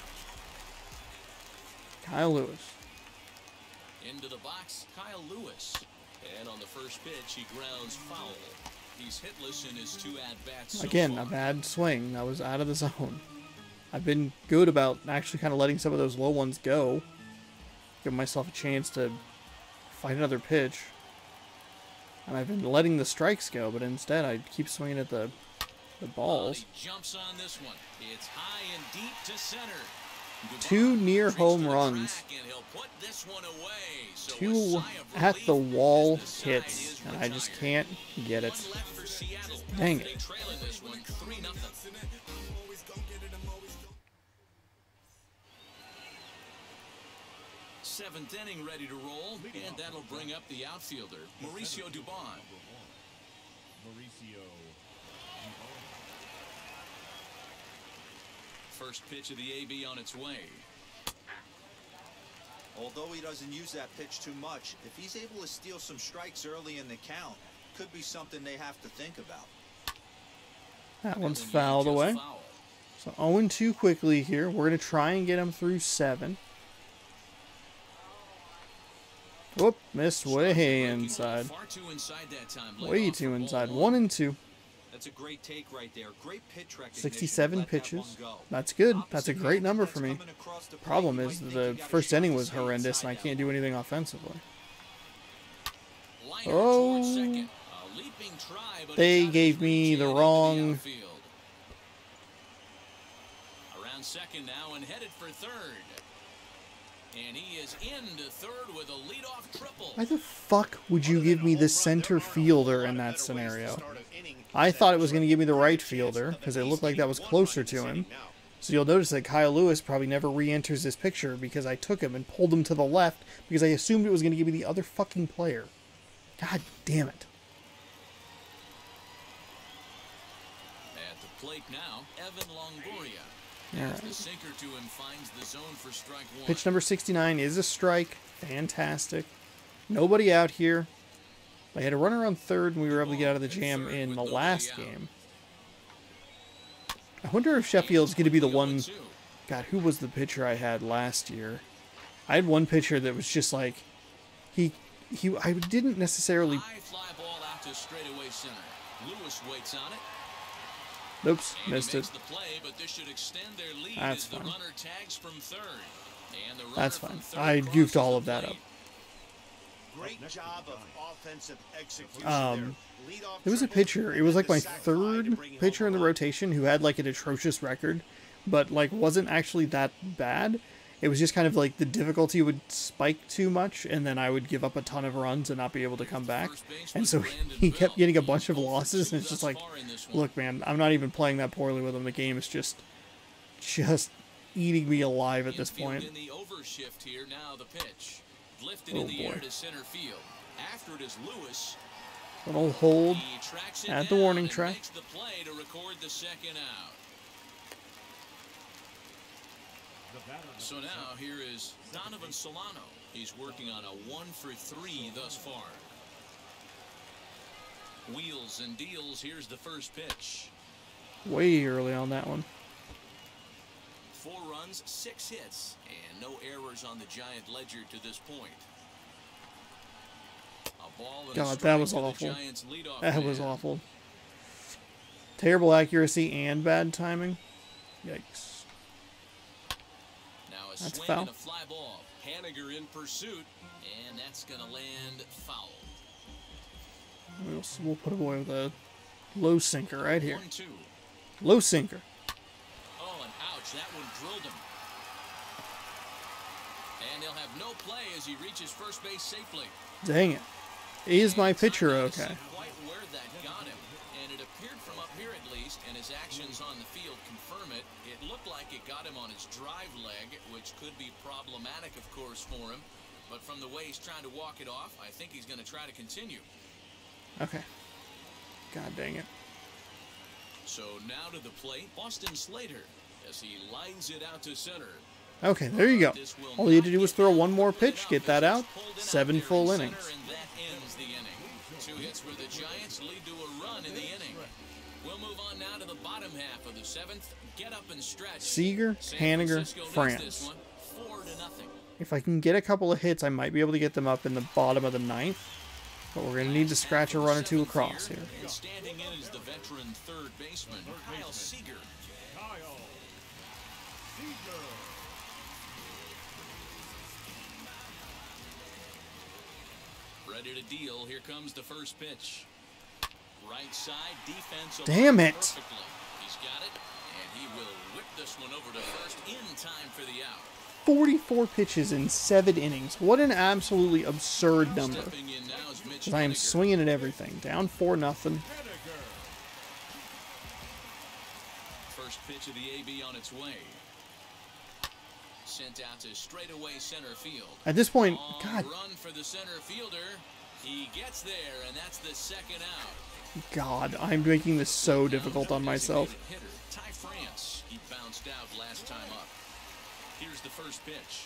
Kyle Lewis. Into the box, Kyle Lewis. And on the first pitch, he grounds foul. He's hitless in his 2 at-bats so Again, far. a bad swing. That was out of the zone. I've been good about actually kind of letting some of those low ones go. Give myself a chance to find another pitch. And I've been letting the strikes go, but instead I keep swinging at the balls. He jumps on this one. It's high and deep to center. 2 near home runs. Two at the wall hits, and I just can't get it. Dang it. Seventh inning ready to roll, and that'll bring up the outfielder, Mauricio Dubon. First pitch of the AB on its way. Although he doesn't use that pitch too much, if he's able to steal some strikes early in the count, could be something they have to think about. That one's fouled away. So 0-2 quickly here. We're going to try and get him through 7. Whoop, missed way inside. Way too inside. 1-2. That's a great take right there. Great pitch recognition. 67 pitches. That's good. That's a great number for me. Problem is the first inning was horrendous and I can't do anything offensively. Oh, they gave me the wrong. Around second now and headed for third. And he is into third with a leadoff triple. Why the fuck would you give me the center fielder in that scenario? I thought it was going to give me the right fielder because it looked like that was closer to him. So you'll notice that Kyle Lewis probably never re-enters this picture because I took him and pulled him to the left because I assumed it was going to give me the other fucking player. God damn it. At the plate now, Evan Longoria. Right. The sinker to him finds the zone for strike 1. Pitch number 69 is a strike. Fantastic. Nobody out here. I had a runner on third and we were able to get out of the jam in the last game. I wonder if Sheffield's going to be the one... God, who was the pitcher I had last year? I had one pitcher that was just like... I didn't necessarily... High fly ball out to straightaway center. Lewis waits on it. Oops, missed it. That's fine. That's fine. I goofed all of that up. Great job of offensive execution there was a pitcher. It was like my third pitcher in the rotation who had like an atrocious record, but like wasn't actually that bad. It was just kind of like the difficulty would spike too much, and then I would give up a ton of runs and not be able to come back. And so he kept getting a bunch of losses, and it's just like, look, man, I'm not even playing that poorly with him. The game is just eating me alive at this point. Oh boy. Little hold at the warning track. So now here is Donovan Solano. He's working on a 1 for 3 thus far. Wheels and deals. Here's the first pitch. Way early on that one. 4 runs, 6 hits, and no errors on the Giant ledger to this point. A ball and God, that was awful. That was awful. Terrible accuracy and bad timing. Yikes. That's foul. And a fly ball. Haniger in pursuit, and that's going to land foul. We'll put away with a low sinker right here. 1-2. Low sinker. Oh, and ouch, that one drilled him. And he'll have no play as he reaches first base safely. Dang it. Is my pitcher okay? Quite where that got him, and it appeared from up here at least, and his actions on the field confirm it. It looked like it got him on his drive leg, which could be problematic, of course, for him. But from the way he's trying to walk it off, I think he's going to try to continue. Okay. God dang it. So now to the plate, Austin Slater, as he lines it out to center. Okay, there you go. All you had to do was throw one more pitch, get that out. 7 full innings. And that ends the inning. 2 hits for the Giants lead to a run in the inning. We'll move on now to the bottom half of the 7th. Get up and stretch. Seager, Haniger, France. 4-0. If I can get a couple of hits, I might be able to get them up in the bottom of the 9th. But we're going to need to scratch a run or 2 across here. And standing in is the veteran third baseman, Kyle Seager. Ready to deal. Here comes the first pitch. Right side defense. Damn it. Perfectly. He's got it, and he will whip this one over to first in time for the out. 44 pitches in 7 innings. What an absolutely absurd number. Stepping in now is Mitch Because I am Haniger. swinging at everything. Down 4-0. First pitch of the AB on its way. Sent out to straightaway center field. At this point, Long God, run for the center fielder. He gets there, and that's the second out. God, I'm making this so difficult on myself. Hitter, Ty France. He bounced out last time up. Here's the first pitch.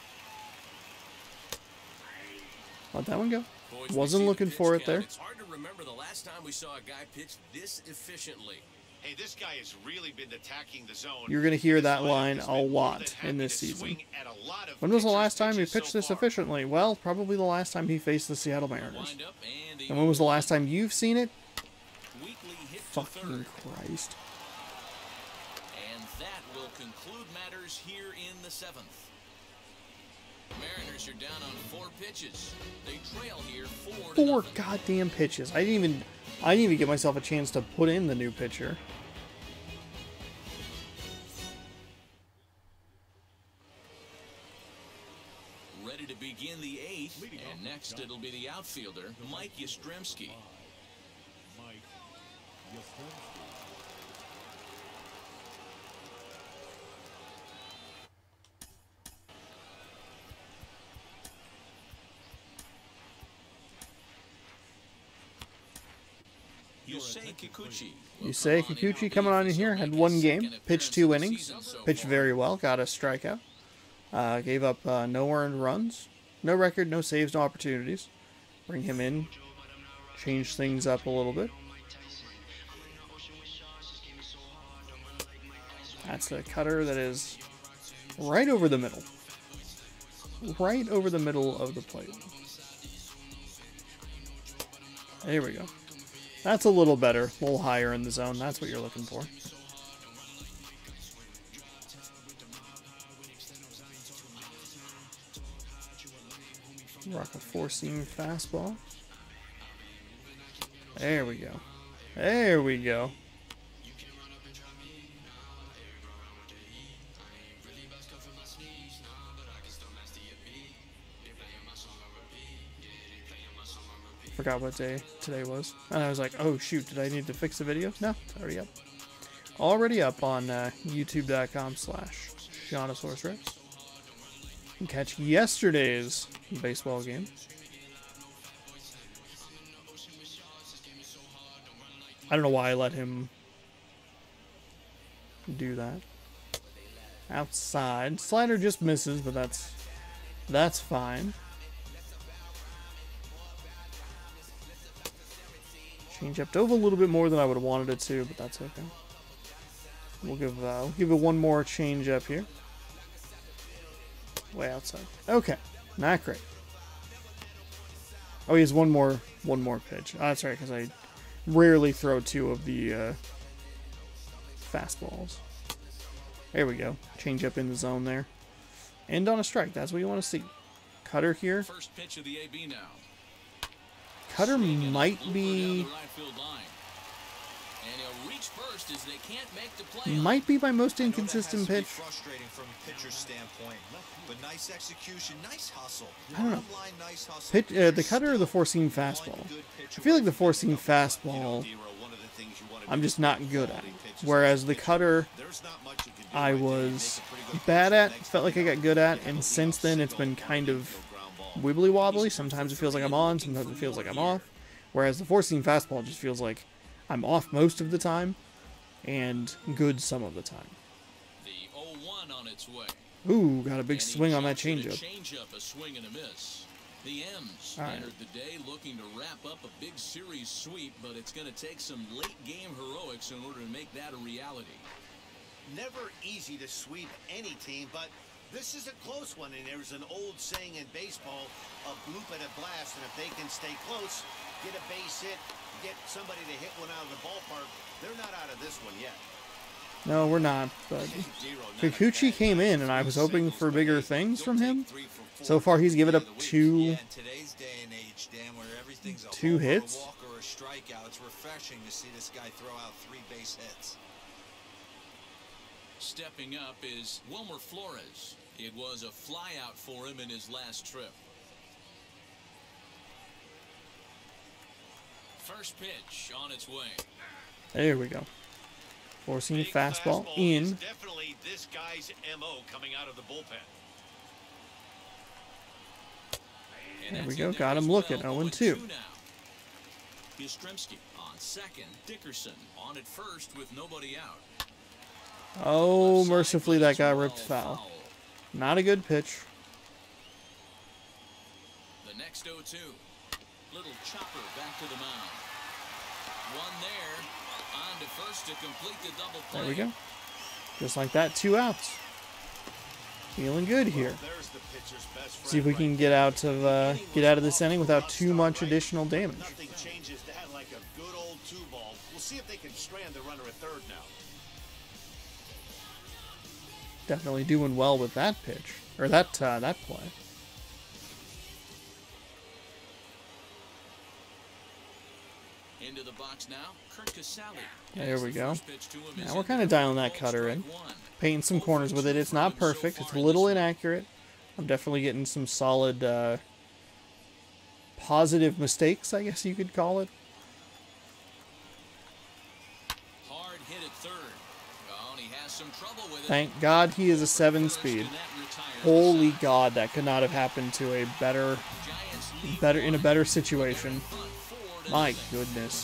Let that one go. Boys, we Wasn't see the looking pitch for it count. there. It's hard to remember the last time we saw a guy pitch this efficiently. Hey, this guy has really been attacking the zone. You're going to hear that This lineup line has a been more lot than in happy this to season. swing at a lot of When was the pitchers' last time he pitches pitched so this far. efficiently? Well, probably the last time he faced the Seattle Mariners. Wind up and And when was the last time you've seen it? weakly hit to Fucking third. Christ. And that will conclude matters here in the 7th. Mariners are down on 4 pitches. They trail here 4-0. 4 goddamn pitches. I didn't even give myself a chance to put in the new pitcher. Ready to begin the 8th, and next it'll be the outfielder, Mike Yastrzemski. Mike Yastrzemski. Yusei Kikuchi. Yusei Kikuchi coming on in here, had 1 game, pitched 2 innings, pitched very well, got a strikeout, gave up no earned runs, no record, no saves, no opportunities. Bring him in, change things up a little bit. That's a cutter that is right over the middle. Right over the middle of the plate. There we go. That's a little better, a little higher in the zone. That's what you're looking for. Rock a 4-seam fastball. There we go. There we go. Forgot what day today was. And I was like, oh shoot, did I need to fix the video? No, it's already up. Already up on youtube.com/SeanOsaurusRex. You can catch yesterday's baseball game. I don't know why I let him do that. Outside. Slider just misses, but that's fine. Change up dove a little bit more than I would have wanted it to, but that's okay. We'll give it one more change up here. Way outside. Okay, not great. Oh, he has one more pitch. Oh, that's right, because I rarely throw 2 of the fastballs. There we go. Change up in the zone there. End on a strike. That's what you want to see. Cutter here. First pitch of the AB now. Cutter might be might be my most inconsistent pitch. Frustrating from a pitcher's standpoint, but nice execution, nice hustle. I don't know. Bottom line, nice hustle. The cutter or the 4-seam fastball? I feel like the 4-seam fastball I'm just not good at. Whereas the cutter I was bad at, felt like I got good at, and since then it's been kind of wibbly wobbly. Sometimes it feels like I'm on, sometimes it feels like I'm off. Whereas the 4-seam fastball just feels like I'm off most of the time and good some of the time. The 0-1 on its way. Ooh, got a big swing on that changeup. Changeup, a swing and a miss. The M's entered the day looking to wrap up a big series sweep, but it's going to take some late game heroics in order to make that a reality. Never easy to sweep any team, but this is a close one, and there's an old saying in baseball, a bloop and a blast, and if they can stay close, get a base hit, get somebody to hit one out of the ballpark, they're not out of this one yet. No, we're not, but Kikuchi came in, and I was hoping for bigger things from him. So far, he's given up 2 hits. Walk or a strikeout. It's refreshing to see this guy throw out 3 base hits. Stepping up is Wilmer Flores. It was a flyout for him in his last trip. First pitch on its way. There we go. Forcing a fastball in. Definitely this guy's MO coming out of the bullpen. There we go. Got him looking. 0-2. Yastrzemski on second. Dickerson on at first with nobody out. Oh, mercifully that got ripped foul. Not a good pitch. The next 0-2. Little chopper back to the mound. One there. On to first to complete the double play. There we go. Just like that, 2 outs. Feeling good here. See if we can get out of this inning without too much additional damage. Nothing changes that like a good old 2-ball. We'll see if they can strand the runner at third now. Definitely doing well with that pitch or that play. Into the box now, Kurt Casale. There we go. Now we're kind of dialing that cutter in. Painting some corners with it. It's not perfect. It's a little inaccurate. I'm definitely getting some solid positive mistakes, I guess you could call it. Hard hit at third. Oh, and he has some trouble with it. Thank God he is a 7-speed. Holy God, that could not have happened to a better in a better situation. My goodness.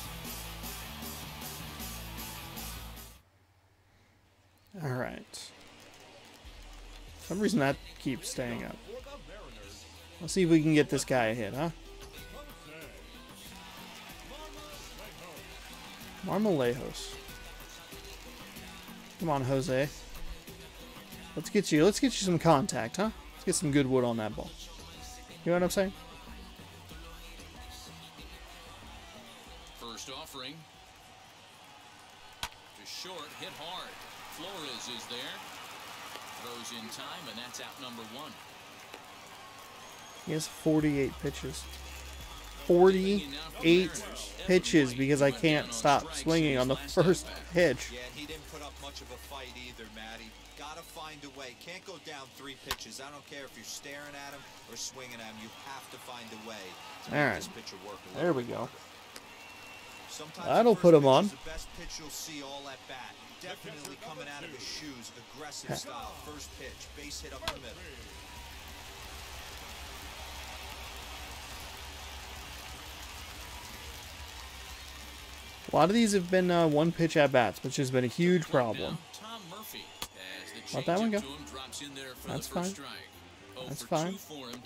All right. For some reason that keeps staying up. Let's see if we can get this guy a hit, huh? Marmolejos. Come on, Jose. Let's get you some contact, huh? Let's get some good wood on that ball. You know what I'm saying? First offering. Just short, hit hard. Flores is there. Throws in time, and that's out number 1. He has 48 pitches. 48 pitches because I can't stop swinging on the first pitch. Yeah, he didn't put up much of a fight either, Matty. Gotta find a way. Can't go down 3 pitches. I don't care if you're staring at him or swinging at him. You have to find a way to make this pitcher work. There we go. Sometimes that'll put him on. The best pitch you'll see all at bat. Definitely coming out of his shoes. Aggressive style. First pitch. Base hit up the middle. A lot of these have been one-pitch at-bats, which has been a huge problem. Let that one go. That's fine. That's fine.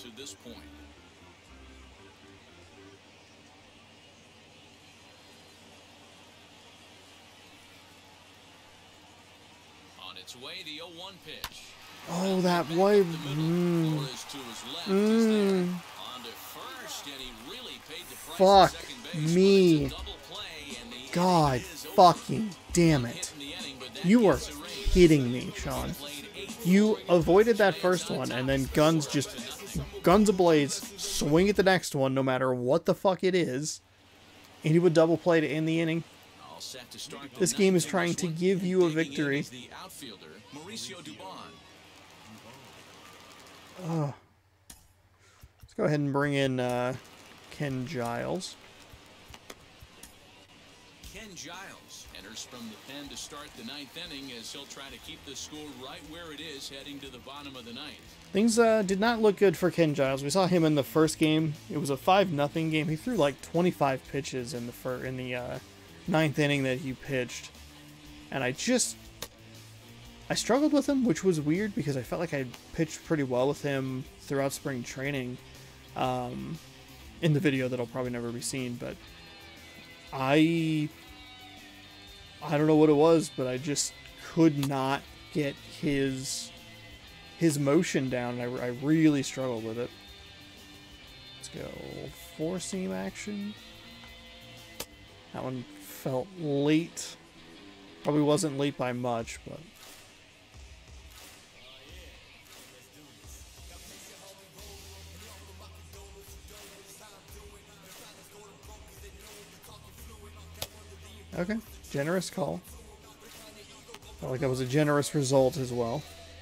On its way, the 0-1 pitch. Oh, that way. Fuck me. God fucking damn it. You are kidding me, Sean. You avoided that first one, and then guns ablaze, swing at the next one, no matter what the fuck it is, and he would double play to end the inning. This game is trying to give you a victory. Oh. Let's go ahead and bring in Ken Giles. Ken Giles enters from the pen to start the 9th inning as he'll try to keep the score right where it is heading to the bottom of the 9th. Things did not look good for Ken Giles. We saw him in the first game. It was a 5-0 game. He threw like 25 pitches in the 9th inning that he pitched. And I struggled with him, which was weird because I felt like I pitched pretty well with him throughout spring training in the video that'll probably never be seen. But I don't know what it was, but I just could not get his motion down. I really struggled with it. Let's go 4-seam action. That one felt late. Probably wasn't late by much, but okay, generous call. Felt like that was a generous result as well.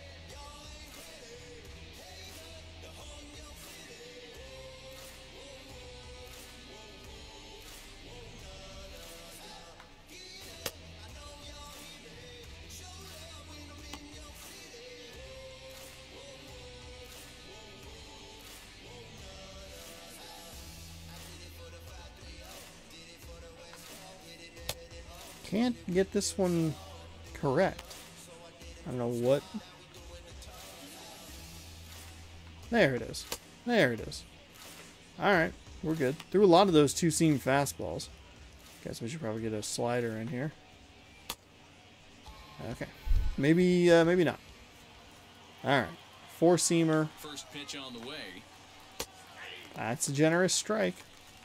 Can't get this one correct. I don't know what. There it is. There it is. Alright, we're good. Threw a lot of those two-seam fastballs. Guess we should probably get a slider in here. Okay. Maybe not. Alright. Four-seamer. First pitch on the way. That's a generous strike.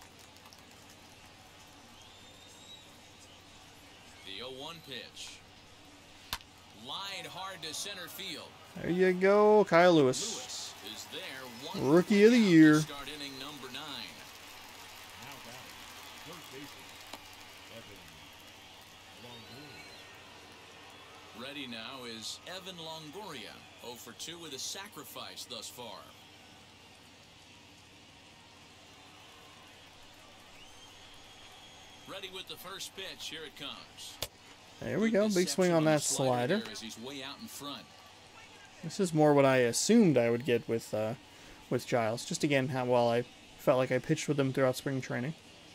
The 0-1 pitch. Lined hard to center field. There you go, Kyle Lewis. Lewis is there. One Rookie of the year. Start inning number 9. Now batting, third baseman, Evan Longoria. Ready now is Evan Longoria. 0 for 2 with a sacrifice thus far. Ready with the first pitch. Here it comes. There we go. Big swing on that slider. As he's way out in front. This is more what I assumed I would get with Giles. Just again, how well I felt like I pitched with him throughout spring training.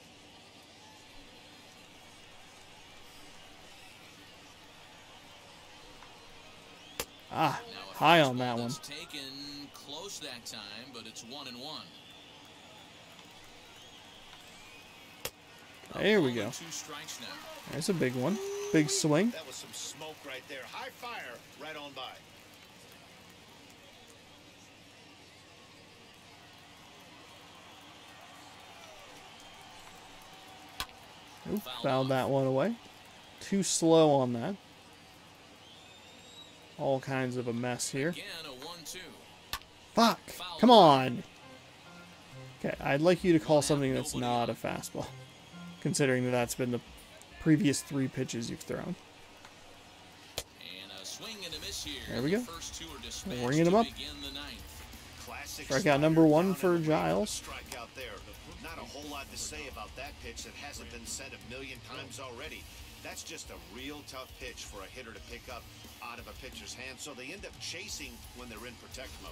Ah, high on that one. Taken close that time, but it's 1-1. There we go. 2 strikes now. There's a big one. Big swing. That was some smoke right there. High fire right on by. Oop, fouled that one away. Too slow on that. All kinds of a mess here. Again, a 1-2. Fuck! Come on! Okay, I'd like you to call something that's not a fastball. Considering that that's been the previous 3 pitches you've thrown. And a swing and a miss here. There we go. The first 2 are dispatched Ringing him to up. begin the 9th. Classic Strikeout number 1 for down and Giles. strikeout there. Not a whole lot to say about that pitch that hasn't been said a million times already. That's just a real tough pitch for a hitter to pick up out of a pitcher's hand, so they end up chasing when they're in protect mode.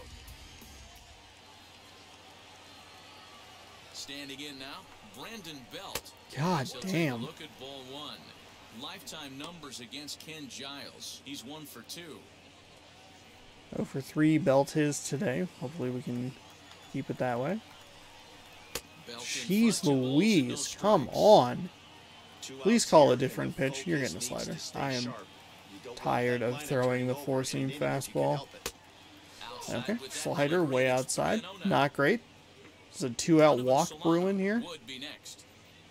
Standing in now, Brandon Belt. God So take a damn. look at ball 1. Lifetime numbers against Ken Giles. He's 1 for 2. 0 for 3 Belt his today. Hopefully we can keep it that way. Belt in Jeez front, 2 balls and no Louise, come strikes. on. 2 Please outs call here, a different and the pitch. You're focus getting a needs slider. to stay I am sharp. You don't want tired that of lineup throwing turning the over four-seam in an inning if you can fastball. help it. Outside Okay, with that slider delivery, way it's outside. 3-0 now. Not great. It's a 2-out Donovan walk Solano brewing here. would be next.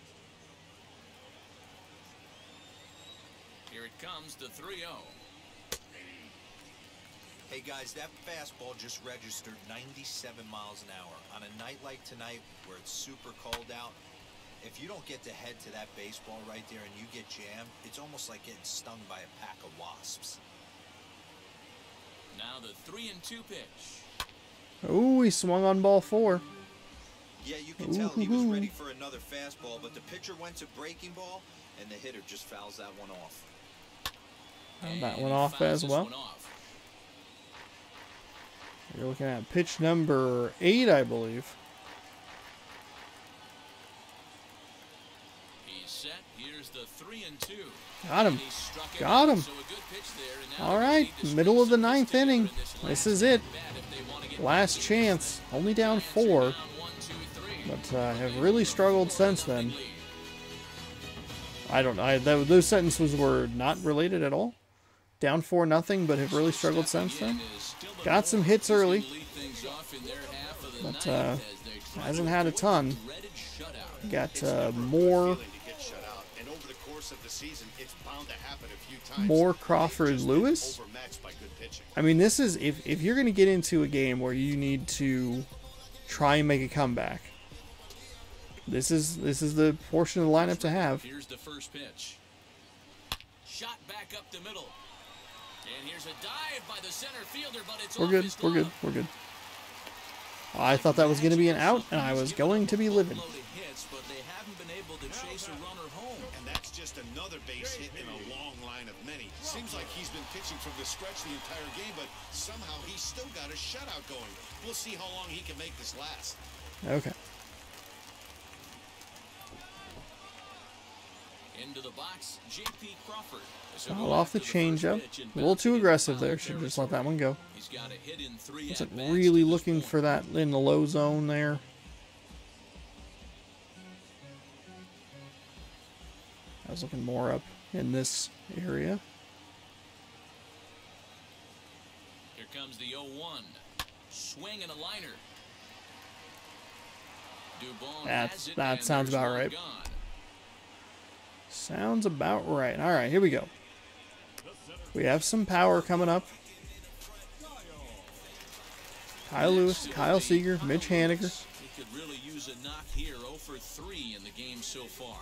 Here it comes, the 3-0. Hey guys, that fastball just registered 97 miles an hour. On a night like tonight where it's super cold out, if you don't get to head to that baseball right there and you get jammed, it's almost like getting stung by a pack of wasps. Now the 3-2 pitch. Oh, he swung on ball 4. Yeah, you can tell he was ready for another fastball, but the pitcher went to breaking ball and the hitter just fouls that one off. Fouled that And one he off fouls as this well. one off. You're looking at pitch number 8, I believe. He's set. Here's the 3-2. Got him. And he struck it Got out, him. so a good pitch there, and now All they right, need to middle of the string some hits 9th together inning. in this This last is it. at-bat if they want to get Last back chance. Only down Giants are 4, down 1-2-3. but have really struggled since then. I don't know. Those sentences were not related at all. Down 4-0, but have really struggled since then. Got some hits early, but hasn't had a ton. Got more Feeling to get shut out, and over the course of the season, it's bound to happen a few times. more They've Crawford just been Lewis. overmatched by good pitching. I mean, this is if you're going to get into a game where you need to try and make a comeback. This is the portion of the lineup to have. Here's the first pitch. Shot back up the middle. And here's a dive by the center fielder, but it's We're off good. his We're good. glove. We're good. I thought that was going to be an out, and I was going to be livid. Hits, but they haven't been able to chase a runner home. And that's just another base hit in a long line of many. Seems like he's been pitching from the stretch the entire game, but somehow he's still got a shutout going. We'll see how long he can make this last. Okay. Into the box, J.P. Crawford. Foul off the changeup. A little too aggressive there. Should just let that one go. He's got a hit in 3 Wasn't at-bats really to this looking point. for that in the low zone there. I was looking more up in this area. Here comes the 0-1. Swing and a liner. Dubon has it, That and sounds there's about one right. gone. Sounds about right. All right, here we go. We have some power coming up. Kyle Lewis, Kyle Seager, Mitch Haniger. He could really use a knock here. 0 for 3 in the game so far.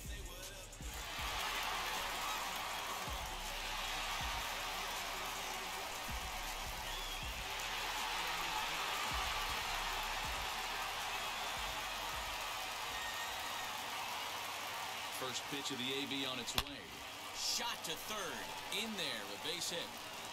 First pitch of the AB on its way. Shot to third. In there, a base hit.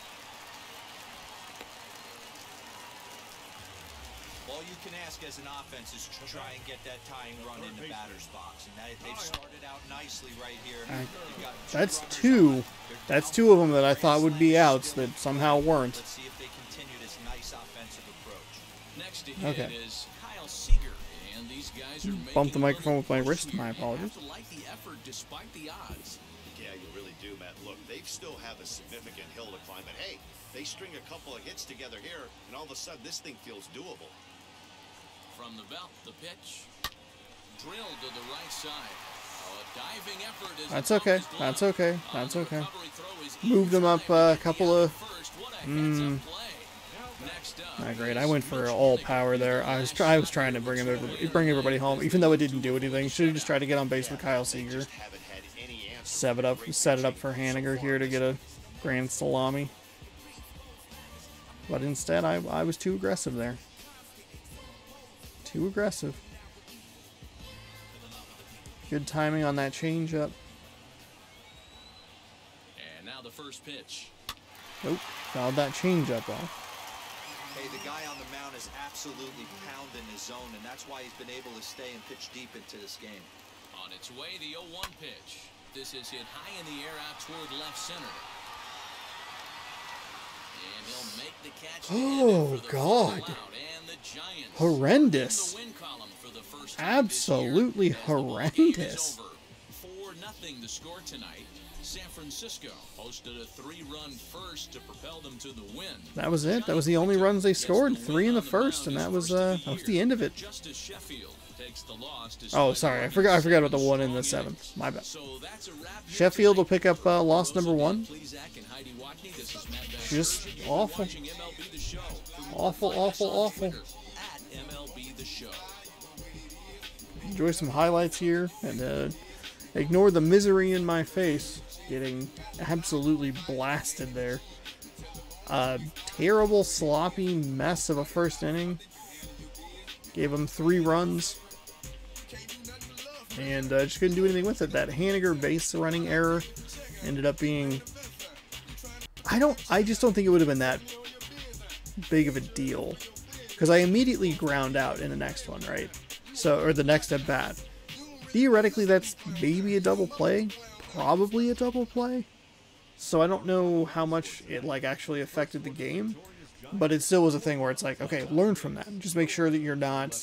All you can ask as an offense is to try and get that tying run in the batter's box. And they've started out nicely right here. They've got That's runners two. on. That's two of them that I thought would be outs that somehow weren't. Let's see if they continue this nice offensive approach. Next to hit Okay. is Kyle Seager. And these guys are Bumped the making a microphone little with my push wrist. here. My You apologies. have to like the effort despite the odds. Yeah, you really do, Matt. Look, they still have a significant hill to climb, but hey, they string a couple of hits together here, and all of a sudden this thing feels doable. From the belt, the pitch. Drilled to the right side. Oh, a diving effort is That's off okay. his glove. That's okay. On That's the okay. recovery throw is Moved them up inside a couple of. first. What a heads-up play. Next up Not great. I is went for Mitch all Haniger power with there. the I last was shot. trying to bring everybody home, even though it didn't do anything. Should have just tried to get on base with Kyle They Seager. just haven't had any answer. Set it up for Haniger here to get a grand salami. But instead, I was too aggressive there. Too aggressive. Good timing on that changeup. And now the first pitch. Nope, fouled that changeup off. Hey, the guy on the mound is absolutely pounding his zone, and that's why he's been able to stay and pitch deep into this game. On its way, the 0-1 pitch. This is hit high in the air out toward left center. And he'll make the catch. Oh, God. And the Giants Horrendous. in the win column for the first time Absolutely this year, as the ball game is horrendous. over. 4-0 the score tonight. San Francisco posted a 3-run first to propel them to the win. That was it. That was the only runs they scored. 3 in the first, and that was the end of it. Just as Sheffield takes the loss to Oh, slide sorry. I on forgot to about the one in the strong innings. 7th. My bad. So that's a wrap here Sheffield will tonight. pick up loss number 1. Please, Zach and Heidi Watney. This is Matt Bass. Just You're awful. watching MLB The Show. For more, Awful, find us awful, on awful. Twitter at MLB The Show. Enjoy some highlights here and ignore the misery in my face. Getting absolutely blasted there. Terrible, sloppy mess of a first inning. Gave them 3 runs. And just couldn't do anything with it. That Haniger base running error ended up being... I just don't think it would have been that big of a deal. Because I immediately ground out in the next one, right? So, or the next at bat. Theoretically, that's maybe a double play. Probably a double play. So I don't know how much it actually affected the game. But it still was a thing where it's like, okay, learn from that. Just make sure that you're not...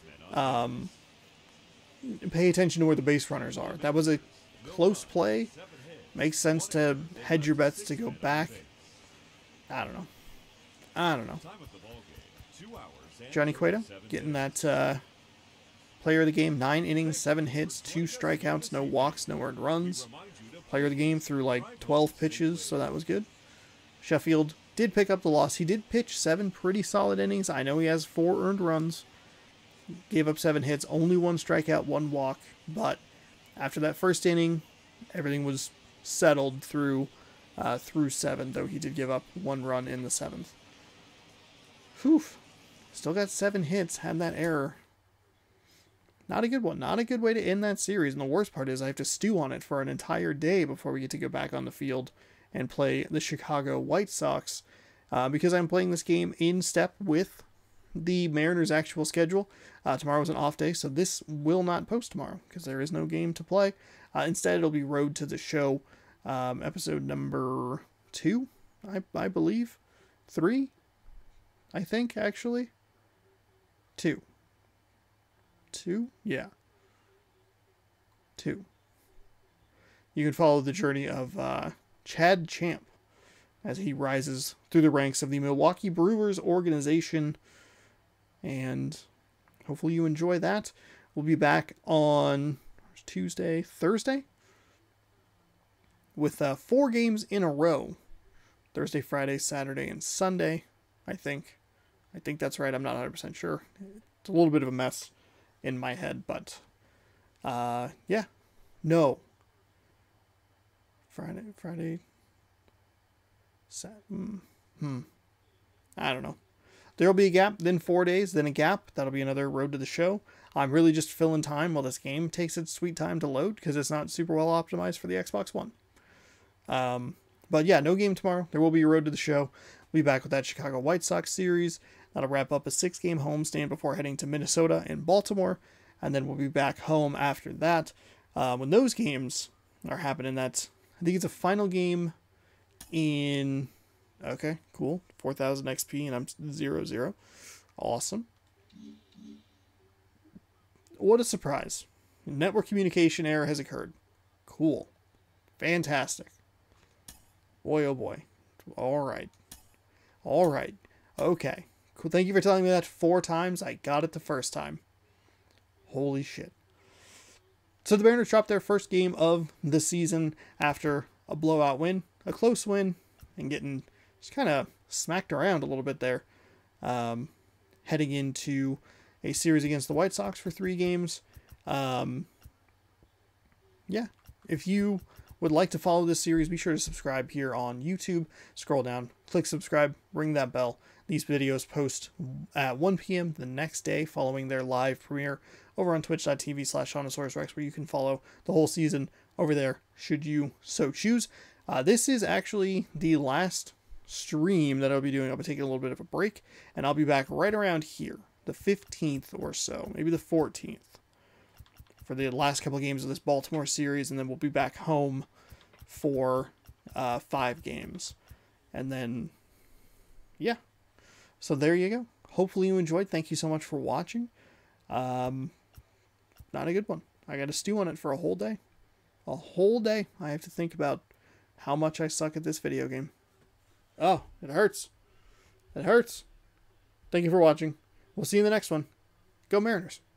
pay attention to where the base runners are. That was a close play. Makes sense to hedge your bets to go back. I don't know. Johnny Cueto getting that player of the game. 9 innings, 7 hits, 2 strikeouts, no walks, no earned runs. Player of the game through 12 pitches, so that was good. Sheffield did pick up the loss. He did pitch 7 pretty solid innings. I know he has 4 earned runs. Gave up 7 hits, only 1 strikeout, 1 walk. But after that first inning, everything was settled through through 7, though he did give up 1 run in the 7th. Whew. Still got 7 hits, had that error. Not a good one. Not a good way to end that series. And the worst part is I have to stew on it for an entire day before we get to go back on the field and play the Chicago White Sox. Because I'm playing this game in step with the Mariners' actual schedule. Tomorrow is an off day, so this will not post tomorrow because there is no game to play. Instead, it'll be Road to the Show, episode number 2, I believe. 3? I think, actually. 2. 2? Yeah. 2. You can follow the journey of Chad Champ as he rises through the ranks of the Milwaukee Brewers organization. And hopefully you enjoy that. We'll be back on Thursday, with 4 games in a row. Thursday, Friday, Saturday, and Sunday, I think. I think that's right. I'm not 100% sure. It's a little bit of a mess in my head, but yeah. No. Friday. I don't know. There'll be a gap, then 4 days, then a gap. That'll be another Road to the Show. I'm really just filling time while this game takes its sweet time to load because it's not super well optimized for the Xbox One. But yeah, no game tomorrow. There will be a Road to the Show. We'll be back with that Chicago White Sox series. That'll wrap up a 6-game homestand before heading to Minnesota and Baltimore. And then we'll be back home after that. When those games are happening, I think it's a final game in... Okay, cool. 4,000 XP and I'm 0-0. Awesome. What a surprise. Network communication error has occurred. Cool. Fantastic. Boy, oh boy. Alright. Alright. Okay. Cool. Thank you for telling me that 4 times. I got it the first time. Holy shit. So the Mariners dropped their first game of the season after a blowout win. A close win. And getting just kind of smacked around a little bit there. Heading into a series against the White Sox for 3 games. Yeah. If you would like to follow this series, be sure to subscribe here on YouTube. Scroll down, click subscribe, ring that bell. These videos post at 1 p.m. the next day following their live premiere over on twitch.tv/Shaunosaurus where you can follow the whole season over there should you so choose. This is actually the last stream that I'll be doing. I'll be taking a little bit of a break, and I'll be back right around here, the 15th or so, maybe the 14th, for the last couple of games of this Baltimore series, and then we'll be back home for 5 games. And then, yeah. So there you go. Hopefully you enjoyed. Thank you so much for watching. Not a good one. I got to stew on it for a whole day. A whole day. I have to think about how much I suck at this video game. Oh, it hurts. It hurts. Thank you for watching. We'll see you in the next one. Go Mariners.